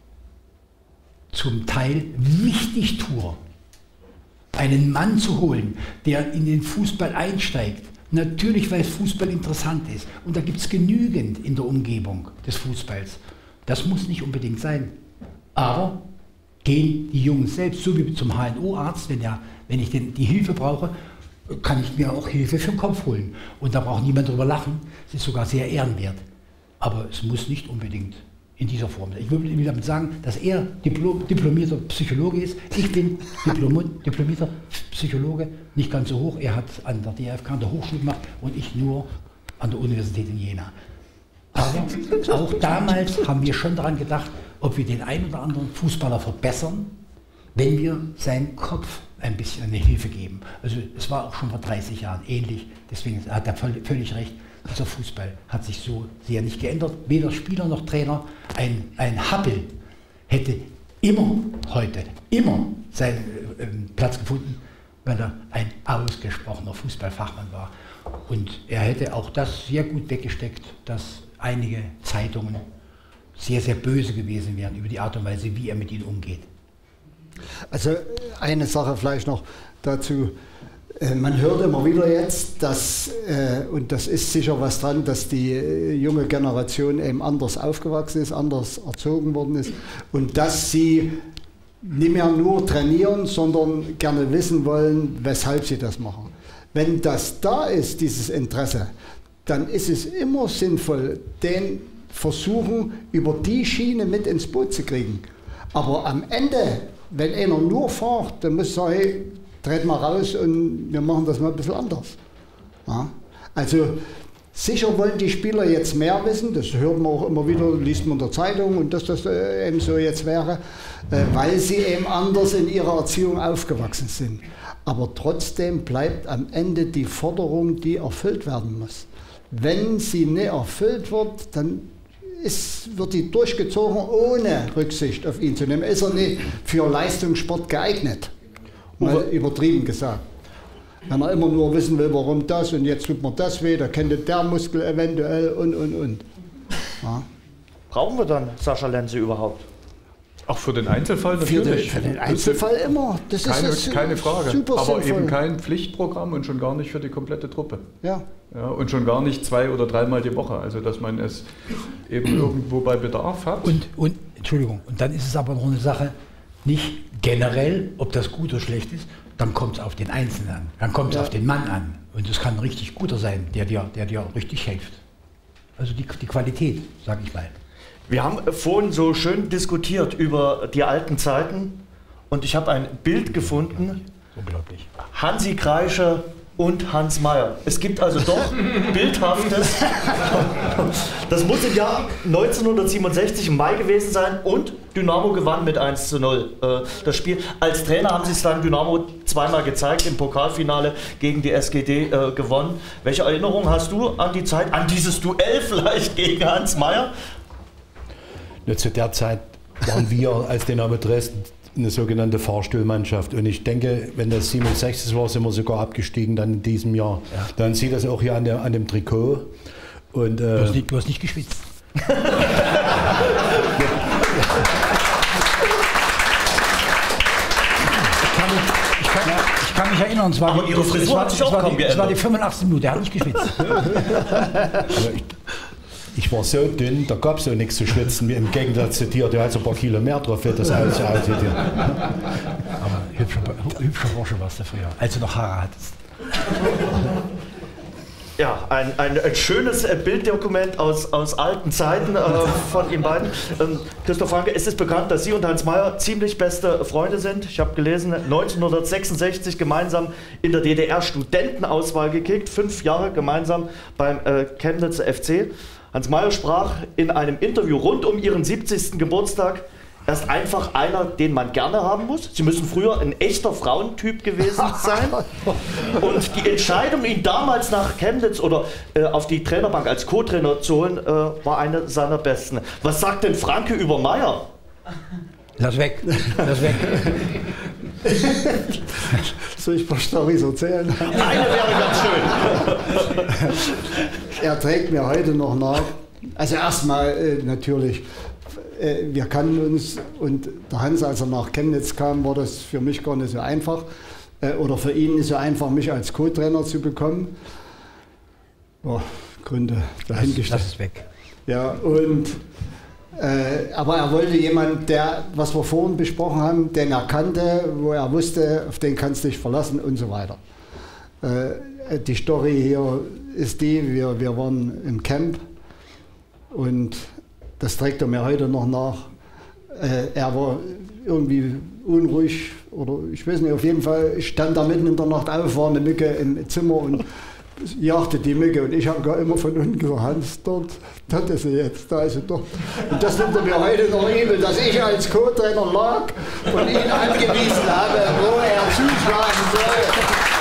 Speaker 3: zum Teil Wichtigtuer, einen Mann zu holen, der in den Fußball einsteigt, natürlich weil Fußball interessant ist. Und da gibt es genügend in der Umgebung des Fußballs. Das muss nicht unbedingt sein. Aber gehen die Jungs selbst, so wie zum H N O-Arzt, wenn, er, wenn ich den, die Hilfe brauche, kann ich mir auch Hilfe für den Kopf holen. Und da braucht niemand drüber lachen. Es ist sogar sehr ehrenwert. Aber es muss nicht unbedingt in dieser Form sein. Ich will damit sagen, dass er Diplom, diplomierter Psychologe ist. Ich bin Diplom, diplomierter Psychologe, nicht ganz so hoch. Er hat an der D R F K an der Hochschule gemacht und ich nur an der Universität in Jena. Aber auch damals haben wir schon daran gedacht, ob wir den einen oder anderen Fußballer verbessern, wenn wir seinen Kopf ein bisschen eine Hilfe geben. Also es war auch schon vor dreißig Jahren ähnlich, deswegen hat er völlig recht, dieser Fußball hat sich so sehr nicht geändert, weder Spieler noch Trainer. Ein, ein Happel hätte immer heute, immer seinen äh, Platz gefunden, weil er ein ausgesprochener Fußballfachmann war. Und er hätte auch das sehr gut weggesteckt, dass einige Zeitungen sehr, sehr böse gewesen wären über die Art und Weise, wie er mit ihnen umgeht.
Speaker 5: Also eine Sache vielleicht noch dazu. Man hört immer wieder jetzt, dass, und das ist sicher was dran, dass die junge Generation eben anders aufgewachsen ist, anders erzogen worden ist und dass sie nicht mehr nur trainieren, sondern gerne wissen wollen, weshalb sie das machen. Wenn das da ist, dieses Interesse, dann ist es immer sinnvoll, den versuchen, über die Schiene mit ins Boot zu kriegen. Aber am Ende, wenn einer nur fährt, dann muss ich sagen, hey, dreht mal raus und wir machen das mal ein bisschen anders. Ja? Also sicher wollen die Spieler jetzt mehr wissen, das hört man auch immer wieder, liest man in der Zeitung und dass das äh, eben so jetzt wäre, äh, weil sie eben anders in ihrer Erziehung aufgewachsen sind. Aber trotzdem bleibt am Ende die Forderung, die erfüllt werden muss. Wenn sie nicht erfüllt wird, dann ist, wird die durchgezogen, ohne Rücksicht auf ihn zu nehmen. Ist er nicht für Leistungssport geeignet? Mal übertrieben gesagt. Wenn er immer nur wissen will, warum das und jetzt tut mir das weh, da kennt der Muskel eventuell und, und, und. Ja.
Speaker 1: Brauchen wir dann Sascha Lenze überhaupt?
Speaker 4: Auch für den Einzelfall natürlich.
Speaker 5: Für den, für den Einzelfall immer. Das
Speaker 4: keine,
Speaker 5: ist das
Speaker 4: keine Frage.
Speaker 5: Super
Speaker 4: aber
Speaker 5: sinnvoll.
Speaker 4: Eben kein Pflichtprogramm und schon gar nicht für die komplette Truppe.
Speaker 5: Ja.
Speaker 4: Ja, und schon gar nicht zwei oder dreimal die Woche. Also dass man es eben irgendwo bei Bedarf hat.
Speaker 3: Und, und, Entschuldigung, und dann ist es aber noch eine Sache, nicht generell, ob das gut oder schlecht ist, dann kommt es auf den Einzelnen an, dann kommt es ja. auf den Mann an. Und es kann ein richtig guter sein, der dir, der dir richtig hilft. Also die, die Qualität, sage ich mal.
Speaker 1: Wir haben vorhin so schön diskutiert über die alten Zeiten und ich habe ein Bild gefunden.
Speaker 3: Unglaublich.
Speaker 1: Hansi Kreischer und Hans Meyer. Es gibt also doch Bildhaftes. Das muss im Jahr neunzehnhundertsiebenundsechzig im Mai gewesen sein und Dynamo gewann mit eins zu null äh, das Spiel. Als Trainer haben sie es dann Dynamo zweimal gezeigt, im Pokalfinale gegen die S G D äh, gewonnen. Welche Erinnerung hast du an die Zeit, an dieses Duell vielleicht gegen Hans Meyer?
Speaker 2: Ja, zu der Zeit waren wir als Dynamo Dresden eine sogenannte Fahrstuhlmannschaft. Und ich denke, wenn das siebenundsechzig war, sind wir sogar abgestiegen dann in diesem Jahr. Ja. Dann sieht das auch hier an, der, an dem Trikot. Und, äh,
Speaker 3: du, hast nicht, du hast nicht geschwitzt.
Speaker 2: ich,
Speaker 3: kann mich, ich, kann, ich kann mich erinnern, es war,
Speaker 1: aber
Speaker 3: die,
Speaker 1: Ihre Frisur
Speaker 3: es war,
Speaker 1: hat sich
Speaker 3: es
Speaker 1: auch
Speaker 3: war,
Speaker 1: kaum
Speaker 3: die, es war die fünfundachtzigste Minute, der hat nicht geschwitzt.
Speaker 2: aber ich, Ich war so dünn, da gab es auch nichts zu schwitzen, im Gegensatz zu dir, du hast ein paar Kilo mehr drauf, für das auszuhalten.
Speaker 3: Aber hübscher, hübscher Bursche warst du früher, als du noch Haare hattest.
Speaker 1: Ja, ein, ein, ein schönes Bilddokument aus, aus alten Zeiten äh, von Ihnen beiden. Ähm, Christoph Franke, es ist bekannt, dass Sie und Hans Mayer ziemlich beste Freunde sind. Ich habe gelesen, neunzehnhundertsechsundsechzig gemeinsam in der D D R Studentenauswahl gekickt, fünf Jahre gemeinsam beim äh, Chemnitzer F C. Hans Mayer sprach in einem Interview rund um Ihren siebzigsten Geburtstag: Er ist einfach einer, den man gerne haben muss. Sie müssen früher ein echter Frauentyp gewesen sein. Und die Entscheidung, ihn damals nach Chemnitz oder äh, auf die Trainerbank als Co-Trainer zu holen, äh, war eine seiner besten. Was sagt denn Franke über Mayer?
Speaker 3: Lass weg, lass weg.
Speaker 5: Soll ich ein paar Storys erzählen?
Speaker 1: Eine wäre ganz schön.
Speaker 5: Er trägt mir heute noch nach. Also erstmal äh, natürlich, äh, wir kannten uns, und der Hans, als er nach Chemnitz kam, war das für mich gar nicht so einfach. Äh, oder für ihn nicht so einfach, mich als Co-Trainer zu bekommen. Oh, Gründe dahingestellt.
Speaker 3: Lass es weg.
Speaker 5: Ja, und Äh, aber er wollte jemanden, der, was wir vorhin besprochen haben, den er kannte, wo er wusste, auf den kannst du dich verlassen und so weiter. Äh, die Story hier ist die, wir, wir waren im Camp und das trägt er mir heute noch nach. Äh, er war irgendwie unruhig oder ich weiß nicht, auf jeden Fall stand er mitten in der Nacht auf, war eine Mücke im Zimmer und jagte die Mücke, und ich habe gar immer von unten gesagt, Hans, dort, dort ist sie jetzt, da ist sie doch. Und das nimmt er mir heute noch übel, dass ich als Co-Trainer lag und ihn angewiesen habe, wo er zuschlagen soll.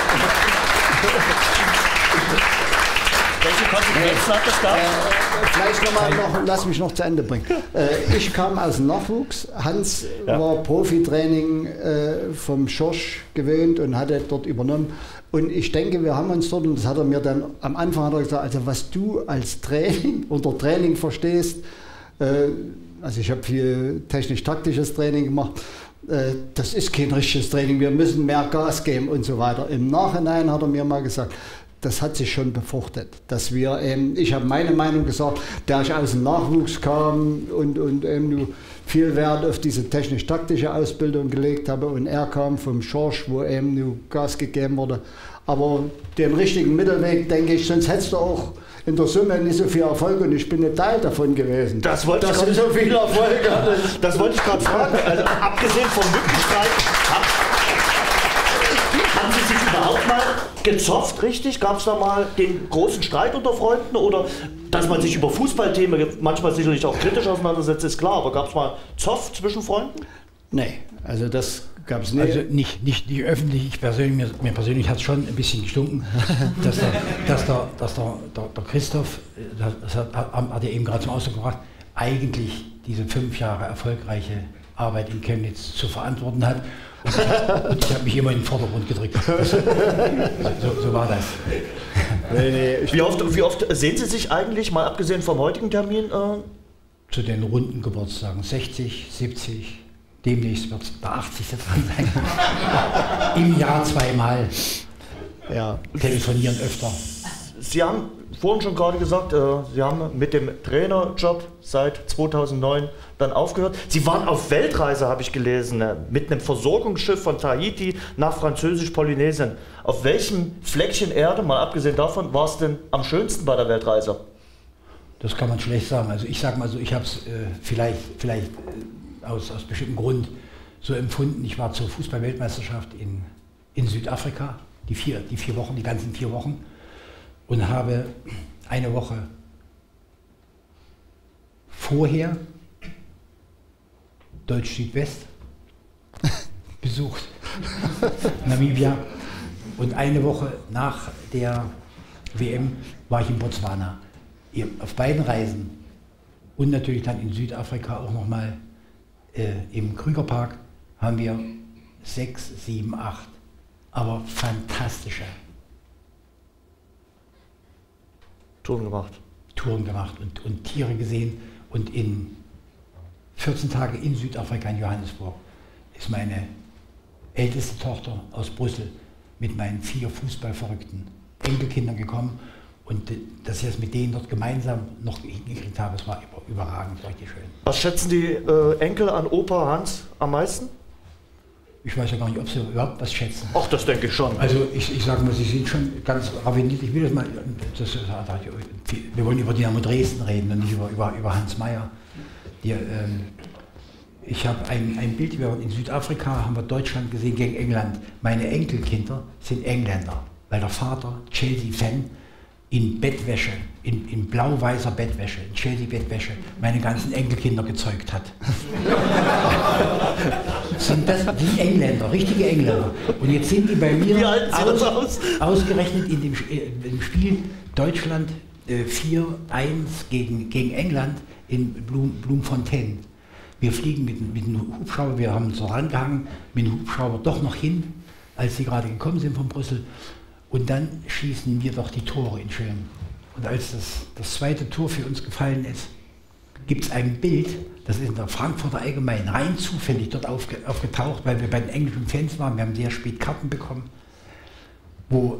Speaker 1: Welche Konsequenzen hat das gehabt?
Speaker 5: Äh, vielleicht noch mal, noch, lass mich noch zu Ende bringen. Äh, ich kam aus dem Nachwuchs, Hans ja. war Profitraining äh, vom Schorsch gewöhnt und hatte dort übernommen. Und ich denke, wir haben uns dort, und das hat er mir dann am Anfang hat er gesagt, also was du als Training, unter Training verstehst, äh, also ich habe viel technisch-taktisches Training gemacht, äh, das ist kein richtiges Training, wir müssen mehr Gas geben und so weiter. Im Nachhinein hat er mir mal gesagt, das hat sich schon befruchtet, dass wir eben, ich habe meine Meinung gesagt, da ich aus dem Nachwuchs kam und, und eben nur viel Wert auf diese technisch-taktische Ausbildung gelegt habe, und er kam vom Schorsch, wo eben nur Gas gegeben wurde. Aber den richtigen Mittelweg, denke ich, sonst hättest du auch in der Summe nicht so viel Erfolg, und ich bin ein Teil davon gewesen.
Speaker 1: Das wollte
Speaker 5: dass
Speaker 1: ich
Speaker 5: du so viel Erfolg
Speaker 1: das, das wollte ich gerade fragen. Also abgesehen vom Mückenstreit, haben Sie sich überhaupt mal gezofft, richtig? Gab es da mal den großen Streit unter Freunden? Oder dass man sich über Fußballthemen manchmal sicherlich auch kritisch auseinandersetzt, ist klar. Aber gab es mal Zoff zwischen Freunden?
Speaker 5: Nee, also das gab es nicht.
Speaker 3: Also nicht, nicht, nicht öffentlich, ich persönlich, mir, mir persönlich hat es schon ein bisschen gestunken, dass der, dass der, dass der, der, der Christoph, das hat, hat er eben gerade zum Ausdruck gebracht, eigentlich diese fünf Jahre erfolgreiche Arbeit in Chemnitz zu verantworten hat. Und ich, und ich habe mich immer in den Vordergrund gedrückt. Das, so, so war das.
Speaker 1: Nee, nee. Wie, oft, wie oft sehen Sie sich eigentlich, mal abgesehen vom heutigen Termin? Äh
Speaker 3: Zu den runden Geburtstagen, sechzig, siebzig, demnächst wird es der achtzigste dran sein. Im Jahr zweimal.
Speaker 5: Ja.
Speaker 3: Telefonieren öfter.
Speaker 1: Sie haben vorhin schon gerade gesagt, äh, Sie haben mit dem Trainerjob seit zweitausendneun dann aufgehört. Sie waren auf Weltreise, habe ich gelesen, äh, mit einem Versorgungsschiff von Tahiti nach Französisch-Polynesien. Auf welchem Fleckchen Erde, mal abgesehen davon, war es denn am schönsten bei der Weltreise?
Speaker 3: Das kann man schlecht sagen. Also ich sage mal so, ich habe es äh, vielleicht, vielleicht äh, aus, aus bestimmten Grund so empfunden. Ich war zur Fußball-Weltmeisterschaft in, in Südafrika, die vier, die vier Wochen, die ganzen vier Wochen. Und habe eine Woche vorher Deutsch-Südwest besucht, Namibia. Und eine Woche nach der W M war ich in Botswana. Auf beiden Reisen und natürlich dann in Südafrika auch nochmal äh, im Krügerpark haben wir sechs, sieben, acht, aber fantastische
Speaker 1: Touren gemacht.
Speaker 3: Touren gemacht und, und Tiere gesehen. Und in vierzehn Tagen in Südafrika, in Johannesburg, ist meine älteste Tochter aus Brüssel mit meinen vier fußballverrückten Enkelkindern gekommen. Und dass ich das mit denen dort gemeinsam noch hingekriegt habe, das war überragend, richtig schön.
Speaker 1: Was schätzen die äh, Enkel an Opa Hans am meisten?
Speaker 3: Ich weiß ja gar nicht, ob sie überhaupt was schätzen.
Speaker 1: Ach, das denke ich schon.
Speaker 3: Also ich, ich sage mal, sie sind schon ganz raffiniert. Ich will das mal, das, wir wollen über Dynamo Dresden reden und nicht über, über, über Hans Meyer. Die, ähm, ich habe ein, ein Bild, wir waren in Südafrika, haben wir Deutschland gesehen gegen England. Meine Enkelkinder sind Engländer, weil der Vater, Chelsea-Fan, in Bettwäsche, in, in blau-weißer Bettwäsche, in Chelsea-Bettwäsche, meine ganzen Enkelkinder gezeugt hat. sind das die Engländer, richtige Engländer. Und jetzt sind die bei mir aus, aus? ausgerechnet in dem, in dem Spiel Deutschland äh, vier eins gegen, gegen England in Blum, Bloemfontein. Wir fliegen mit, mit einem Hubschrauber, wir haben uns so rangehangen, mit dem Hubschrauber doch noch hin, als sie gerade gekommen sind von Brüssel. Und dann schießen wir doch die Tore in Schirm. Und als das, das zweite Tor für uns gefallen ist, gibt es ein Bild, das ist in der Frankfurter Allgemeinen rein zufällig dort aufge, aufgetaucht, weil wir bei den englischen Fans waren, wir haben sehr spät Karten bekommen, wo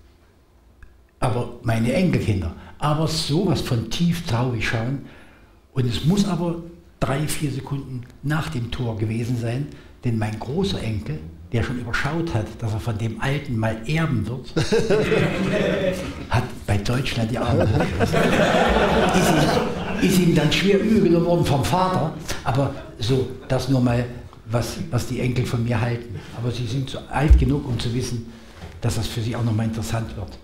Speaker 3: aber meine Enkelkinder aber sowas von tief traurig schauen. Und es muss aber drei, vier Sekunden nach dem Tor gewesen sein, denn mein großer Enkel, der schon überschaut hat, dass er von dem Alten mal erben wird, hat bei Deutschland die Arme hochgerissen. Ist ihm, ist ihm dann schwer übel geworden vom Vater, aber so, das nur mal, was, was die Enkel von mir halten. Aber sie sind so alt genug, um zu wissen, dass das für sie auch nochmal interessant wird.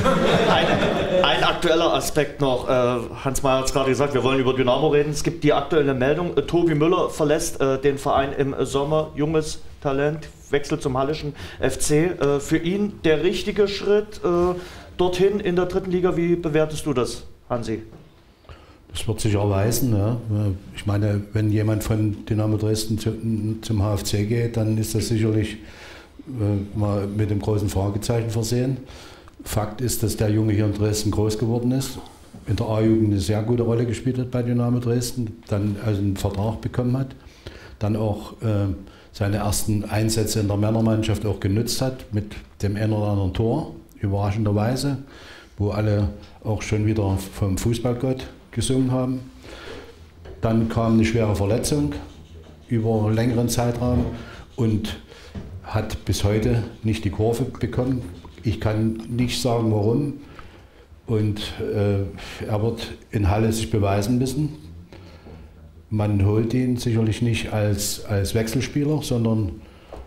Speaker 1: Ein, ein aktueller Aspekt noch, äh, Hans Meyer hat es gerade gesagt, wir wollen über Dynamo reden. Es gibt die aktuelle Meldung, äh, Tobi Müller verlässt äh, den Verein im Sommer, junges Talent, wechselt zum Hallischen F C. Äh, für ihn der richtige Schritt äh, dorthin in der dritten Liga. Wie bewertest du das, Hansi?
Speaker 2: Das wird sich erweisen. Ja. Ich meine, wenn jemand von Dynamo Dresden zu, zum H F C geht, dann ist das sicherlich äh, mal mit dem großen Fragezeichen versehen. Fakt ist, dass der Junge hier in Dresden groß geworden ist, in der A-Jugend eine sehr gute Rolle gespielt hat bei Dynamo Dresden, dann also einen Vertrag bekommen hat, dann auch äh, seine ersten Einsätze in der Männermannschaft auch genutzt hat, mit dem einen oder anderen Tor, überraschenderweise, wo alle auch schon wieder vom Fußballgott gesungen haben. Dann kam eine schwere Verletzung über einen längeren Zeitraum und hat bis heute nicht die Kurve bekommen. Ich kann nicht sagen, warum. Und äh, er wird in Halle sich beweisen müssen. Man holt ihn sicherlich nicht als, als Wechselspieler, sondern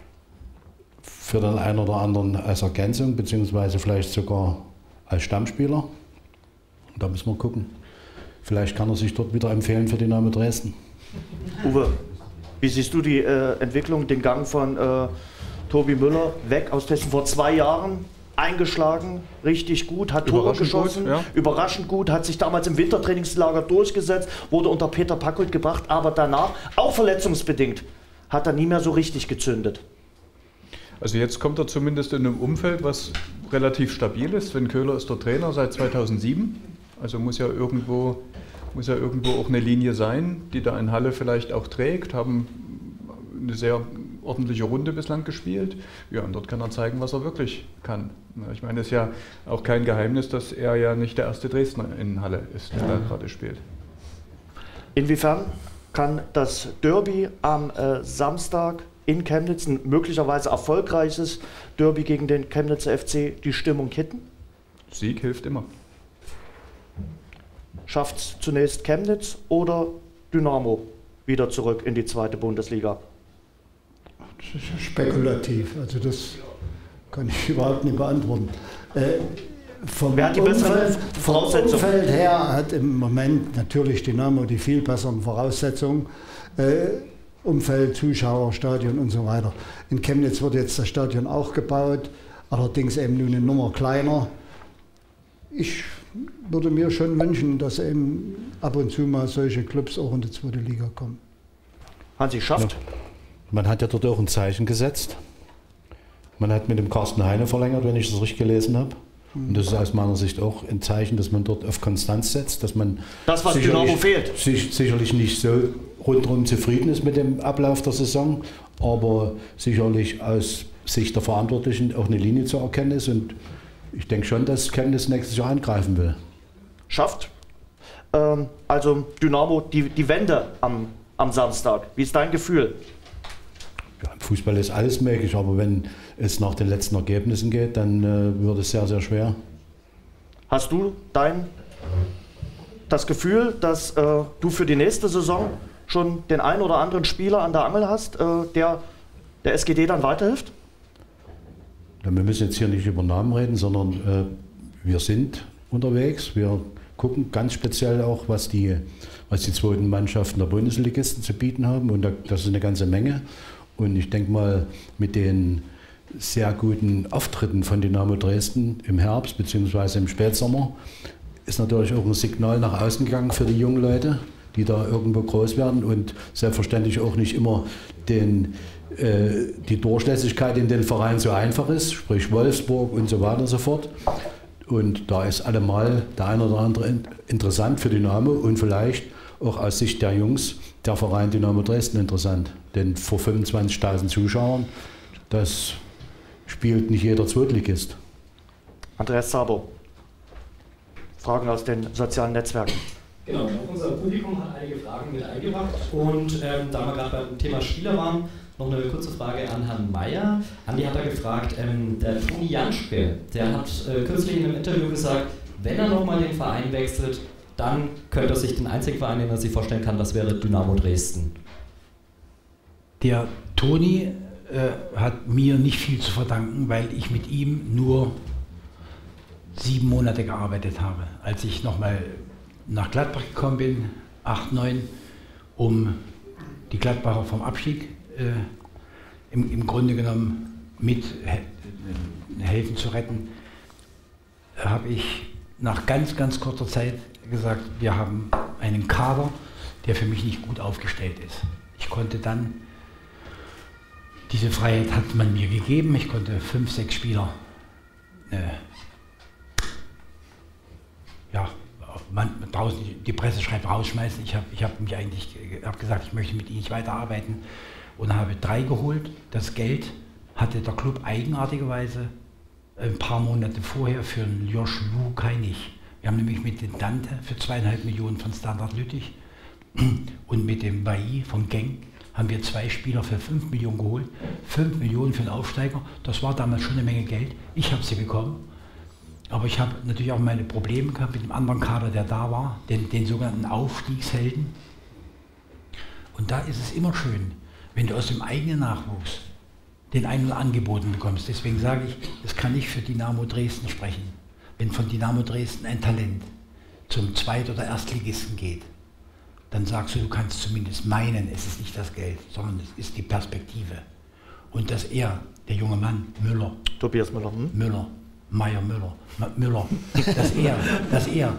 Speaker 2: für den einen oder anderen als Ergänzung, beziehungsweise vielleicht sogar als Stammspieler. Und da müssen wir gucken. Vielleicht kann er sich dort wieder empfehlen für Dynamo Dresden.
Speaker 1: Uwe, wie siehst du die äh, Entwicklung, den Gang von äh, Tobi Müller weg aus Dresden vor zwei Jahren? Eingeschlagen, richtig gut, hat Tore geschossen,
Speaker 4: gut, ja.
Speaker 1: Überraschend gut, hat sich damals im Wintertrainingslager durchgesetzt, wurde unter Peter Packold gebracht, aber danach, auch verletzungsbedingt, hat er nie mehr so richtig gezündet.
Speaker 4: Also jetzt kommt er zumindest in einem Umfeld, was relativ stabil ist. Sven Köhler ist der Trainer seit zweitausendsieben, also muss ja irgendwo, muss ja irgendwo auch eine Linie sein, die da in Halle vielleicht auch trägt, haben eine sehr ordentliche Runde bislang gespielt. Ja, und dort kann er zeigen, was er wirklich kann. Ich meine, es ist ja auch kein Geheimnis, dass er ja nicht der erste Dresdner in Halle ist, der da gerade spielt.
Speaker 1: Inwiefern kann das Derby am äh, Samstag in Chemnitz, ein möglicherweise erfolgreiches Derby gegen den Chemnitzer F C, die Stimmung kitten?
Speaker 4: Sieg hilft immer.
Speaker 1: Schafft es zunächst Chemnitz oder Dynamo wieder zurück in die zweite Bundesliga?
Speaker 5: Das ist spekulativ, also das kann ich überhaupt nicht beantworten. Äh, vom
Speaker 1: Wer hat die besseren Voraussetzungen?
Speaker 5: Vom Umfeld her hat im Moment natürlich Dynamo die viel besseren Voraussetzungen. Äh, Umfeld, Zuschauer, Stadion und so weiter. In Chemnitz wird jetzt das Stadion auch gebaut, allerdings eben nur eine Nummer kleiner. Ich würde mir schon wünschen, dass eben ab und zu mal solche Clubs auch in die zweite Liga kommen.
Speaker 1: Hansi, schafft?
Speaker 2: Ja. Man hat ja dort auch ein Zeichen gesetzt. Man hat mit dem Carsten Heine verlängert, wenn ich das richtig gelesen habe. Und das ist aus meiner Sicht auch ein Zeichen, dass man dort auf Konstanz setzt, dass man
Speaker 1: das, was Dynamo fehlt.
Speaker 2: Sich, sicherlich nicht so rundherum zufrieden ist mit dem Ablauf der Saison, aber sicherlich aus Sicht der Verantwortlichen auch eine Linie zu erkennen ist. Und ich denke schon, dass Chemnitz nächstes Jahr angreifen will.
Speaker 1: Schafft ähm, also Dynamo die, die Wende am, am Samstag. Wie ist dein Gefühl?
Speaker 2: Ja, im Fußball ist alles möglich, aber wenn es nach den letzten Ergebnissen geht, dann äh, wird es sehr, sehr schwer.
Speaker 1: Hast du dein, das Gefühl, dass äh, du für die nächste Saison schon den einen oder anderen Spieler an der Angel hast, äh, der der S G D dann weiterhilft?
Speaker 2: Ja, wir müssen jetzt hier nicht über Namen reden, sondern äh, wir sind unterwegs. Wir gucken ganz speziell auch, was die, was die zweiten Mannschaften der Bundesligisten zu bieten haben. Und da, das ist eine ganze Menge. Und ich denke mal, mit den sehr guten Auftritten von Dynamo Dresden im Herbst bzw. im Spätsommer ist natürlich auch ein Signal nach außen gegangen für die jungen Leute, die da irgendwo groß werden und selbstverständlich auch nicht immer den, äh, die Durchlässigkeit in den Vereinen so einfach ist, sprich Wolfsburg und so weiter und so fort. Und da ist allemal der eine oder andere in, interessant für Dynamo und vielleicht auch aus Sicht der Jungs der Verein Dynamo Dresden interessant. Denn vor fünfundzwanzigtausend Zuschauern, das spielt nicht jeder Zweitligist.
Speaker 1: Andreas Sabo, Fragen aus den sozialen Netzwerken.
Speaker 7: Genau, unser Publikum hat einige Fragen mit eingebracht und ähm, da wir gerade beim Thema Spieler waren, noch eine kurze Frage an Herrn Meyer. Andi hat da gefragt, ähm, der Toni Janschke, der hat äh, kürzlich in einem Interview gesagt, wenn er nochmal den Verein wechselt, dann könnte er sich den einzigen Verein, den er sich vorstellen kann, das wäre Dynamo Dresden.
Speaker 3: Der Toni äh, hat mir nicht viel zu verdanken, weil ich mit ihm nur sieben Monate gearbeitet habe. Als ich nochmal nach Gladbach gekommen bin, acht, neun, um die Gladbacher vom Abstieg äh, im, im Grunde genommen mit he helfen zu retten, habe ich nach ganz, ganz kurzer Zeit gesagt, wir haben einen Kader, der für mich nicht gut aufgestellt ist. Ich konnte dann, diese Freiheit hat man mir gegeben, ich konnte fünf, sechs Spieler äh, ja, man, draußen die Presse schreibt rausschmeißen. Ich habe ich hab mich eigentlich hab gesagt, ich möchte mit ihnen nicht weiterarbeiten und habe drei geholt. Das Geld hatte der Club eigenartigerweise ein paar Monate vorher für einen Josh Lukai nicht. Wir haben nämlich mit dem Dante für zweieinhalb Millionen von Standard Lüttich und mit dem Bailly von Genk haben wir zwei Spieler für fünf Millionen geholt. fünf Millionen für einen Aufsteiger, das war damals schon eine Menge Geld. Ich habe sie bekommen. Aber ich habe natürlich auch meine Probleme gehabt mit dem anderen Kader, der da war, den, den sogenannten Aufstiegshelden. Und da ist es immer schön, wenn du aus dem eigenen Nachwuchs den einen angeboten bekommst. Deswegen sage ich, das kann ich für Dynamo Dresden sprechen. Wenn von Dynamo Dresden ein Talent zum Zweit- oder Erstligisten geht, dann sagst du, du kannst zumindest meinen, es ist nicht das Geld, sondern es ist die Perspektive. Und dass er, der junge Mann, Müller,
Speaker 1: Tobias Müller, hm?
Speaker 3: Müller, Meier Müller, Müller, dass er, dass er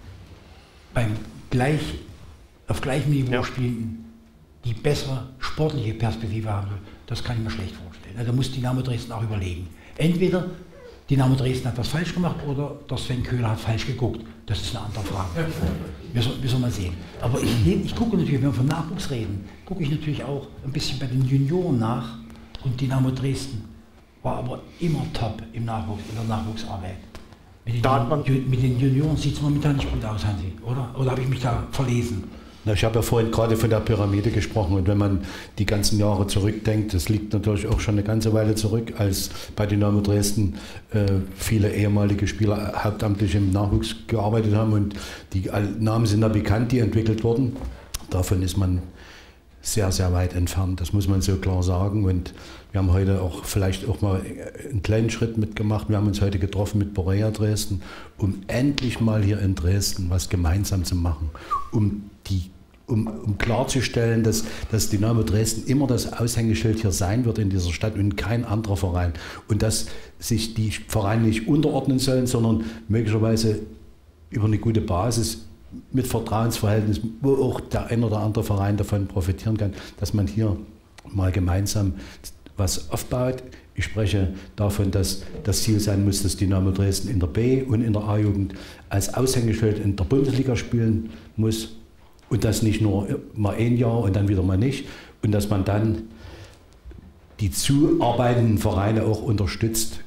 Speaker 3: beim gleich, auf gleichem Niveau ja. spielenden die bessere sportliche Perspektive haben will, das kann ich mir schlecht vorstellen. Da muss Dynamo Dresden auch überlegen. Entweder Dynamo Dresden hat was falsch gemacht oder der Sven Köhler hat falsch geguckt. Das ist eine andere Frage. Wir sollen wir soll mal sehen. Aber ich, ich gucke natürlich, wenn wir von Nachwuchs reden, gucke ich natürlich auch ein bisschen bei den Junioren nach und Dynamo Dresden war aber immer top im Nachwuchs, in der Nachwuchsarbeit. Mit den,
Speaker 1: da man
Speaker 3: mit den Junioren sieht es momentan nicht gut aus, Hansi, oder? Oder habe ich mich da verlesen?
Speaker 2: Na, ich habe ja vorhin gerade von der Pyramide gesprochen und wenn man die ganzen Jahre zurückdenkt, das liegt natürlich auch schon eine ganze Weile zurück, als bei Dynamo Dresden äh, viele ehemalige Spieler hauptamtlich im Nachwuchs gearbeitet haben und die Namen sind da bekannt, die entwickelt wurden. Davon ist man sehr, sehr weit entfernt, das muss man so klar sagen. Und wir haben heute auch vielleicht auch mal einen kleinen Schritt mitgemacht. Wir haben uns heute getroffen mit Borea Dresden, um endlich mal hier in Dresden was gemeinsam zu machen, um, die, um, um klarzustellen, dass, dass Dynamo Dresden immer das Aushängeschild hier sein wird in dieser Stadt und kein anderer Verein. Und dass sich die Vereine nicht unterordnen sollen, sondern möglicherweise über eine gute Basis mit Vertrauensverhältnis, wo auch der ein oder andere Verein davon profitieren kann, dass man hier mal gemeinsam was aufbaut. Ich spreche davon, dass das Ziel sein muss, dass Dynamo Dresden in der B- und in der A-Jugend als Aushängeschild in der Bundesliga spielen muss und das nicht nur mal ein Jahr und dann wieder mal nicht und dass man dann die zuarbeitenden Vereine auch unterstützt,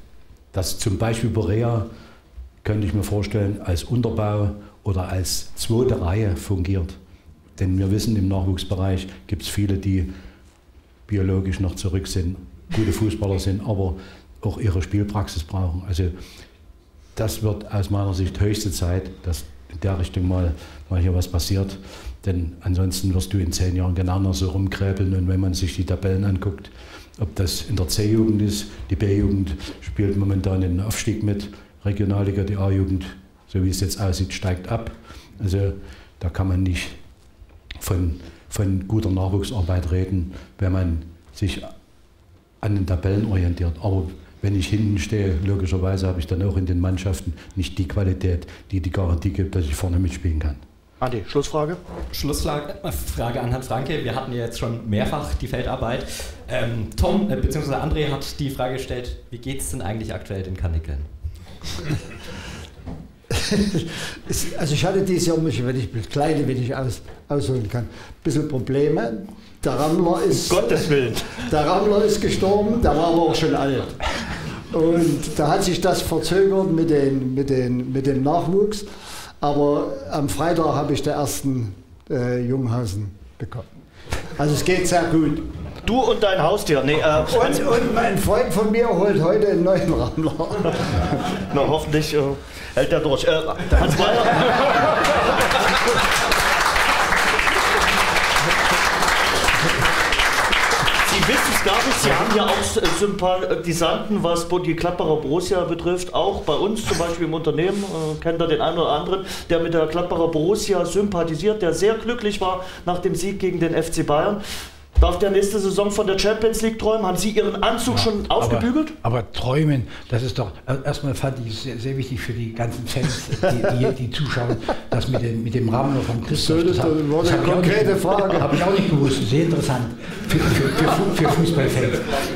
Speaker 2: dass zum Beispiel Borea, könnte ich mir vorstellen, als Unterbau oder als zweite Reihe fungiert. Denn wir wissen, im Nachwuchsbereich gibt es viele, die biologisch noch zurück sind, gute Fußballer sind, aber auch ihre Spielpraxis brauchen. Also das wird aus meiner Sicht höchste Zeit, dass in der Richtung mal, mal hier was passiert. Denn ansonsten wirst du in zehn Jahren genau noch so rumkräbeln. Und wenn man sich die Tabellen anguckt, ob das in der C-Jugend ist, die B-Jugend spielt momentan den Aufstieg mit, Regionalliga, die A-Jugend, so wie es jetzt aussieht, steigt ab. Also da kann man nicht von, von guter Nachwuchsarbeit reden, wenn man sich an den Tabellen orientiert. Aber wenn ich hinten stehe, logischerweise habe ich dann auch in den Mannschaften nicht die Qualität, die die Garantie gibt, dass ich vorne mitspielen kann.
Speaker 1: Andi, Schlussfrage?
Speaker 7: Schlussfrage Frage an Herrn Franke. Wir hatten ja jetzt schon mehrfach die Feldarbeit. Ähm, Tom äh, bzw. André hat die Frage gestellt, wie geht es denn eigentlich aktuell den Karnickeln?
Speaker 5: Also ich hatte dieses Jahr, wenn ich kleine, wenn ich aus, ausholen kann, ein bisschen Probleme. Der Rammler ist,
Speaker 1: um Gottes Willen.
Speaker 5: Der Rammler ist gestorben, der war aber auch schon alt. Und da hat sich das verzögert mit, den, mit, den, mit dem Nachwuchs. Aber am Freitag habe ich den ersten äh, Junghausen bekommen. Also es geht sehr gut.
Speaker 1: Du und dein Haustier? Nee, äh,
Speaker 5: und, und mein Freund von mir holt heute einen neuen Rammler.
Speaker 1: Na, hoffentlich äh, hält er durch. Äh, Hans Meier. Sie wissen es gar nicht, Sie haben ja auch Sympathisanten, was die Gladbacher Borussia betrifft, auch bei uns zum Beispiel im Unternehmen, äh, kennt ihr den einen oder anderen, der mit der Gladbacher Borussia sympathisiert, der sehr glücklich war nach dem Sieg gegen den F C Bayern. Darf der nächste Saison von der Champions League träumen? Haben Sie Ihren Anzug ja, schon aufgebügelt?
Speaker 3: Aber, aber träumen, das ist doch, erstmal fand ich es sehr, sehr wichtig für die ganzen Fans, die, die, die zuschauen, das mit dem, mit dem Rahmen von Christoph.
Speaker 5: Das, das, das, das eine konkrete Frage.
Speaker 3: Habe ich auch nicht gewusst, sehr interessant für, für, für, für Fußballfans.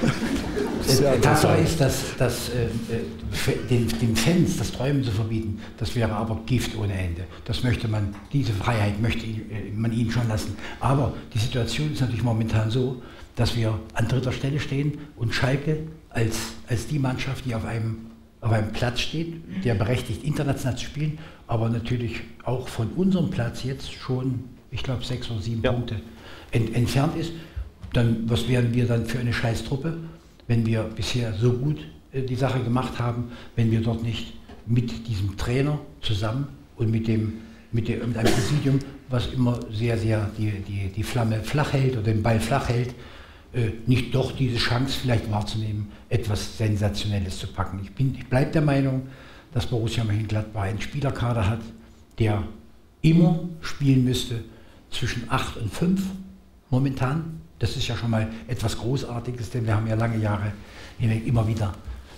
Speaker 3: Äh, Tatsache ist, dass, dass äh, den, den Fans das Träumen zu verbieten, das wäre aber Gift ohne Ende. Das möchte man, diese Freiheit möchte äh, man ihnen schon lassen. Aber die Situation ist natürlich momentan so, dass wir an dritter Stelle stehen und Schalke als, als die Mannschaft, die auf einem, auf einem Platz steht, der berechtigt, international zu spielen, aber natürlich auch von unserem Platz jetzt schon, ich glaube, sechs oder sieben ja. Punkte ent, entfernt ist. Dann, was wären wir dann für eine Scheißtruppe? Wenn wir bisher so gut äh, die Sache gemacht haben, wenn wir dort nicht mit diesem Trainer zusammen und mit, dem, mit, dem, mit einem Präsidium, was immer sehr, sehr die, die, die Flamme flach hält oder den Ball flach hält, äh, nicht doch diese Chance vielleicht wahrzunehmen, etwas Sensationelles zu packen. Ich, bin, ich bleibe der Meinung, dass Borussia Mönchengladbach einen Spielerkader hat, der immer spielen müsste zwischen acht und fünf momentan. Das ist ja schon mal etwas Großartiges, denn wir haben ja lange Jahre immer wieder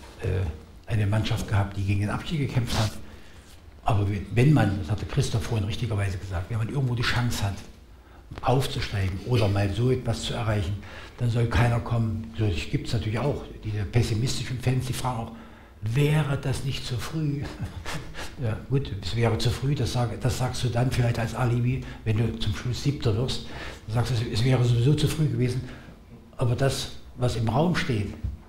Speaker 3: äh, eine Mannschaft gehabt, die gegen den Abstieg gekämpft hat. Aber wenn man, das hatte Christoph vorhin richtigerweise gesagt, wenn man irgendwo die Chance hat, aufzusteigen oder mal so etwas zu erreichen, dann soll keiner kommen. So, das gibt es natürlich auch, diese pessimistischen Fans, die fragen auch, wäre das nicht zu früh? Ja gut, es wäre zu früh, das, sag, das sagst du dann vielleicht als Alibi, wenn du zum Schluss Siebter wirst, dann sagst du, es wäre sowieso zu früh gewesen. Aber das, was im Raum steht,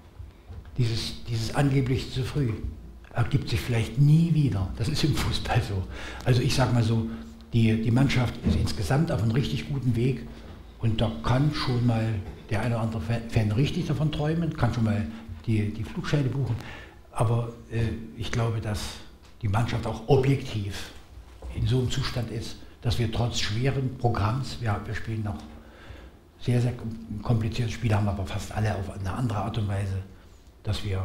Speaker 3: dieses, dieses angeblich zu früh, ergibt sich vielleicht nie wieder. Das ist im Fußball so. Also ich sage mal so, die, die Mannschaft ist insgesamt auf einem richtig guten Weg und da kann schon mal der eine oder andere Fan richtig davon träumen, kann schon mal die, die Flugscheine buchen. Aber äh, ich glaube, dass die Mannschaft auch objektiv in so einem Zustand ist, dass wir trotz schweren Programms, ja, wir spielen noch sehr, sehr komplizierte Spiele, haben aber fast alle auf eine andere Art und Weise, dass wir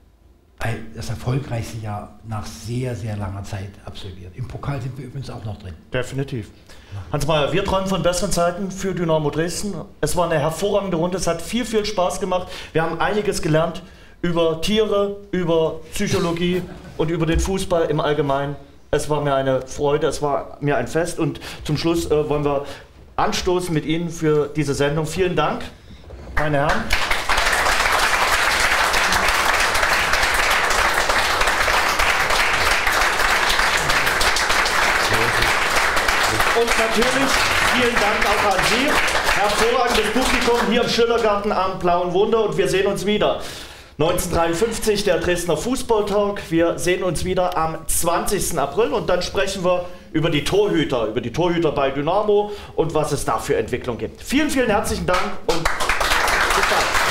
Speaker 3: das erfolgreichste Jahr nach sehr, sehr langer Zeit absolviert. Im Pokal sind wir übrigens auch noch drin.
Speaker 1: Definitiv. Hans Meier, wir träumen von besseren Zeiten für Dynamo Dresden. Es war eine hervorragende Runde, es hat viel, viel Spaß gemacht. Wir haben einiges gelernt über Tiere, über Psychologie und über den Fußball im Allgemeinen. Es war mir eine Freude, es war mir ein Fest und zum Schluss äh, wollen wir anstoßen mit Ihnen für diese Sendung. Vielen Dank, meine Herren. Und natürlich vielen Dank auch an Sie. Hervorragendes Publikum hier im Schillergarten am Blauen Wunder und wir sehen uns wieder. neunzehnhundertdreiundfünfzig der Dresdner Fußballtalk. Wir sehen uns wieder am zwanzigsten April und dann sprechen wir über die Torhüter, über die Torhüter bei Dynamo und was es da für Entwicklung gibt. Vielen, vielen herzlichen Dank und bis bald.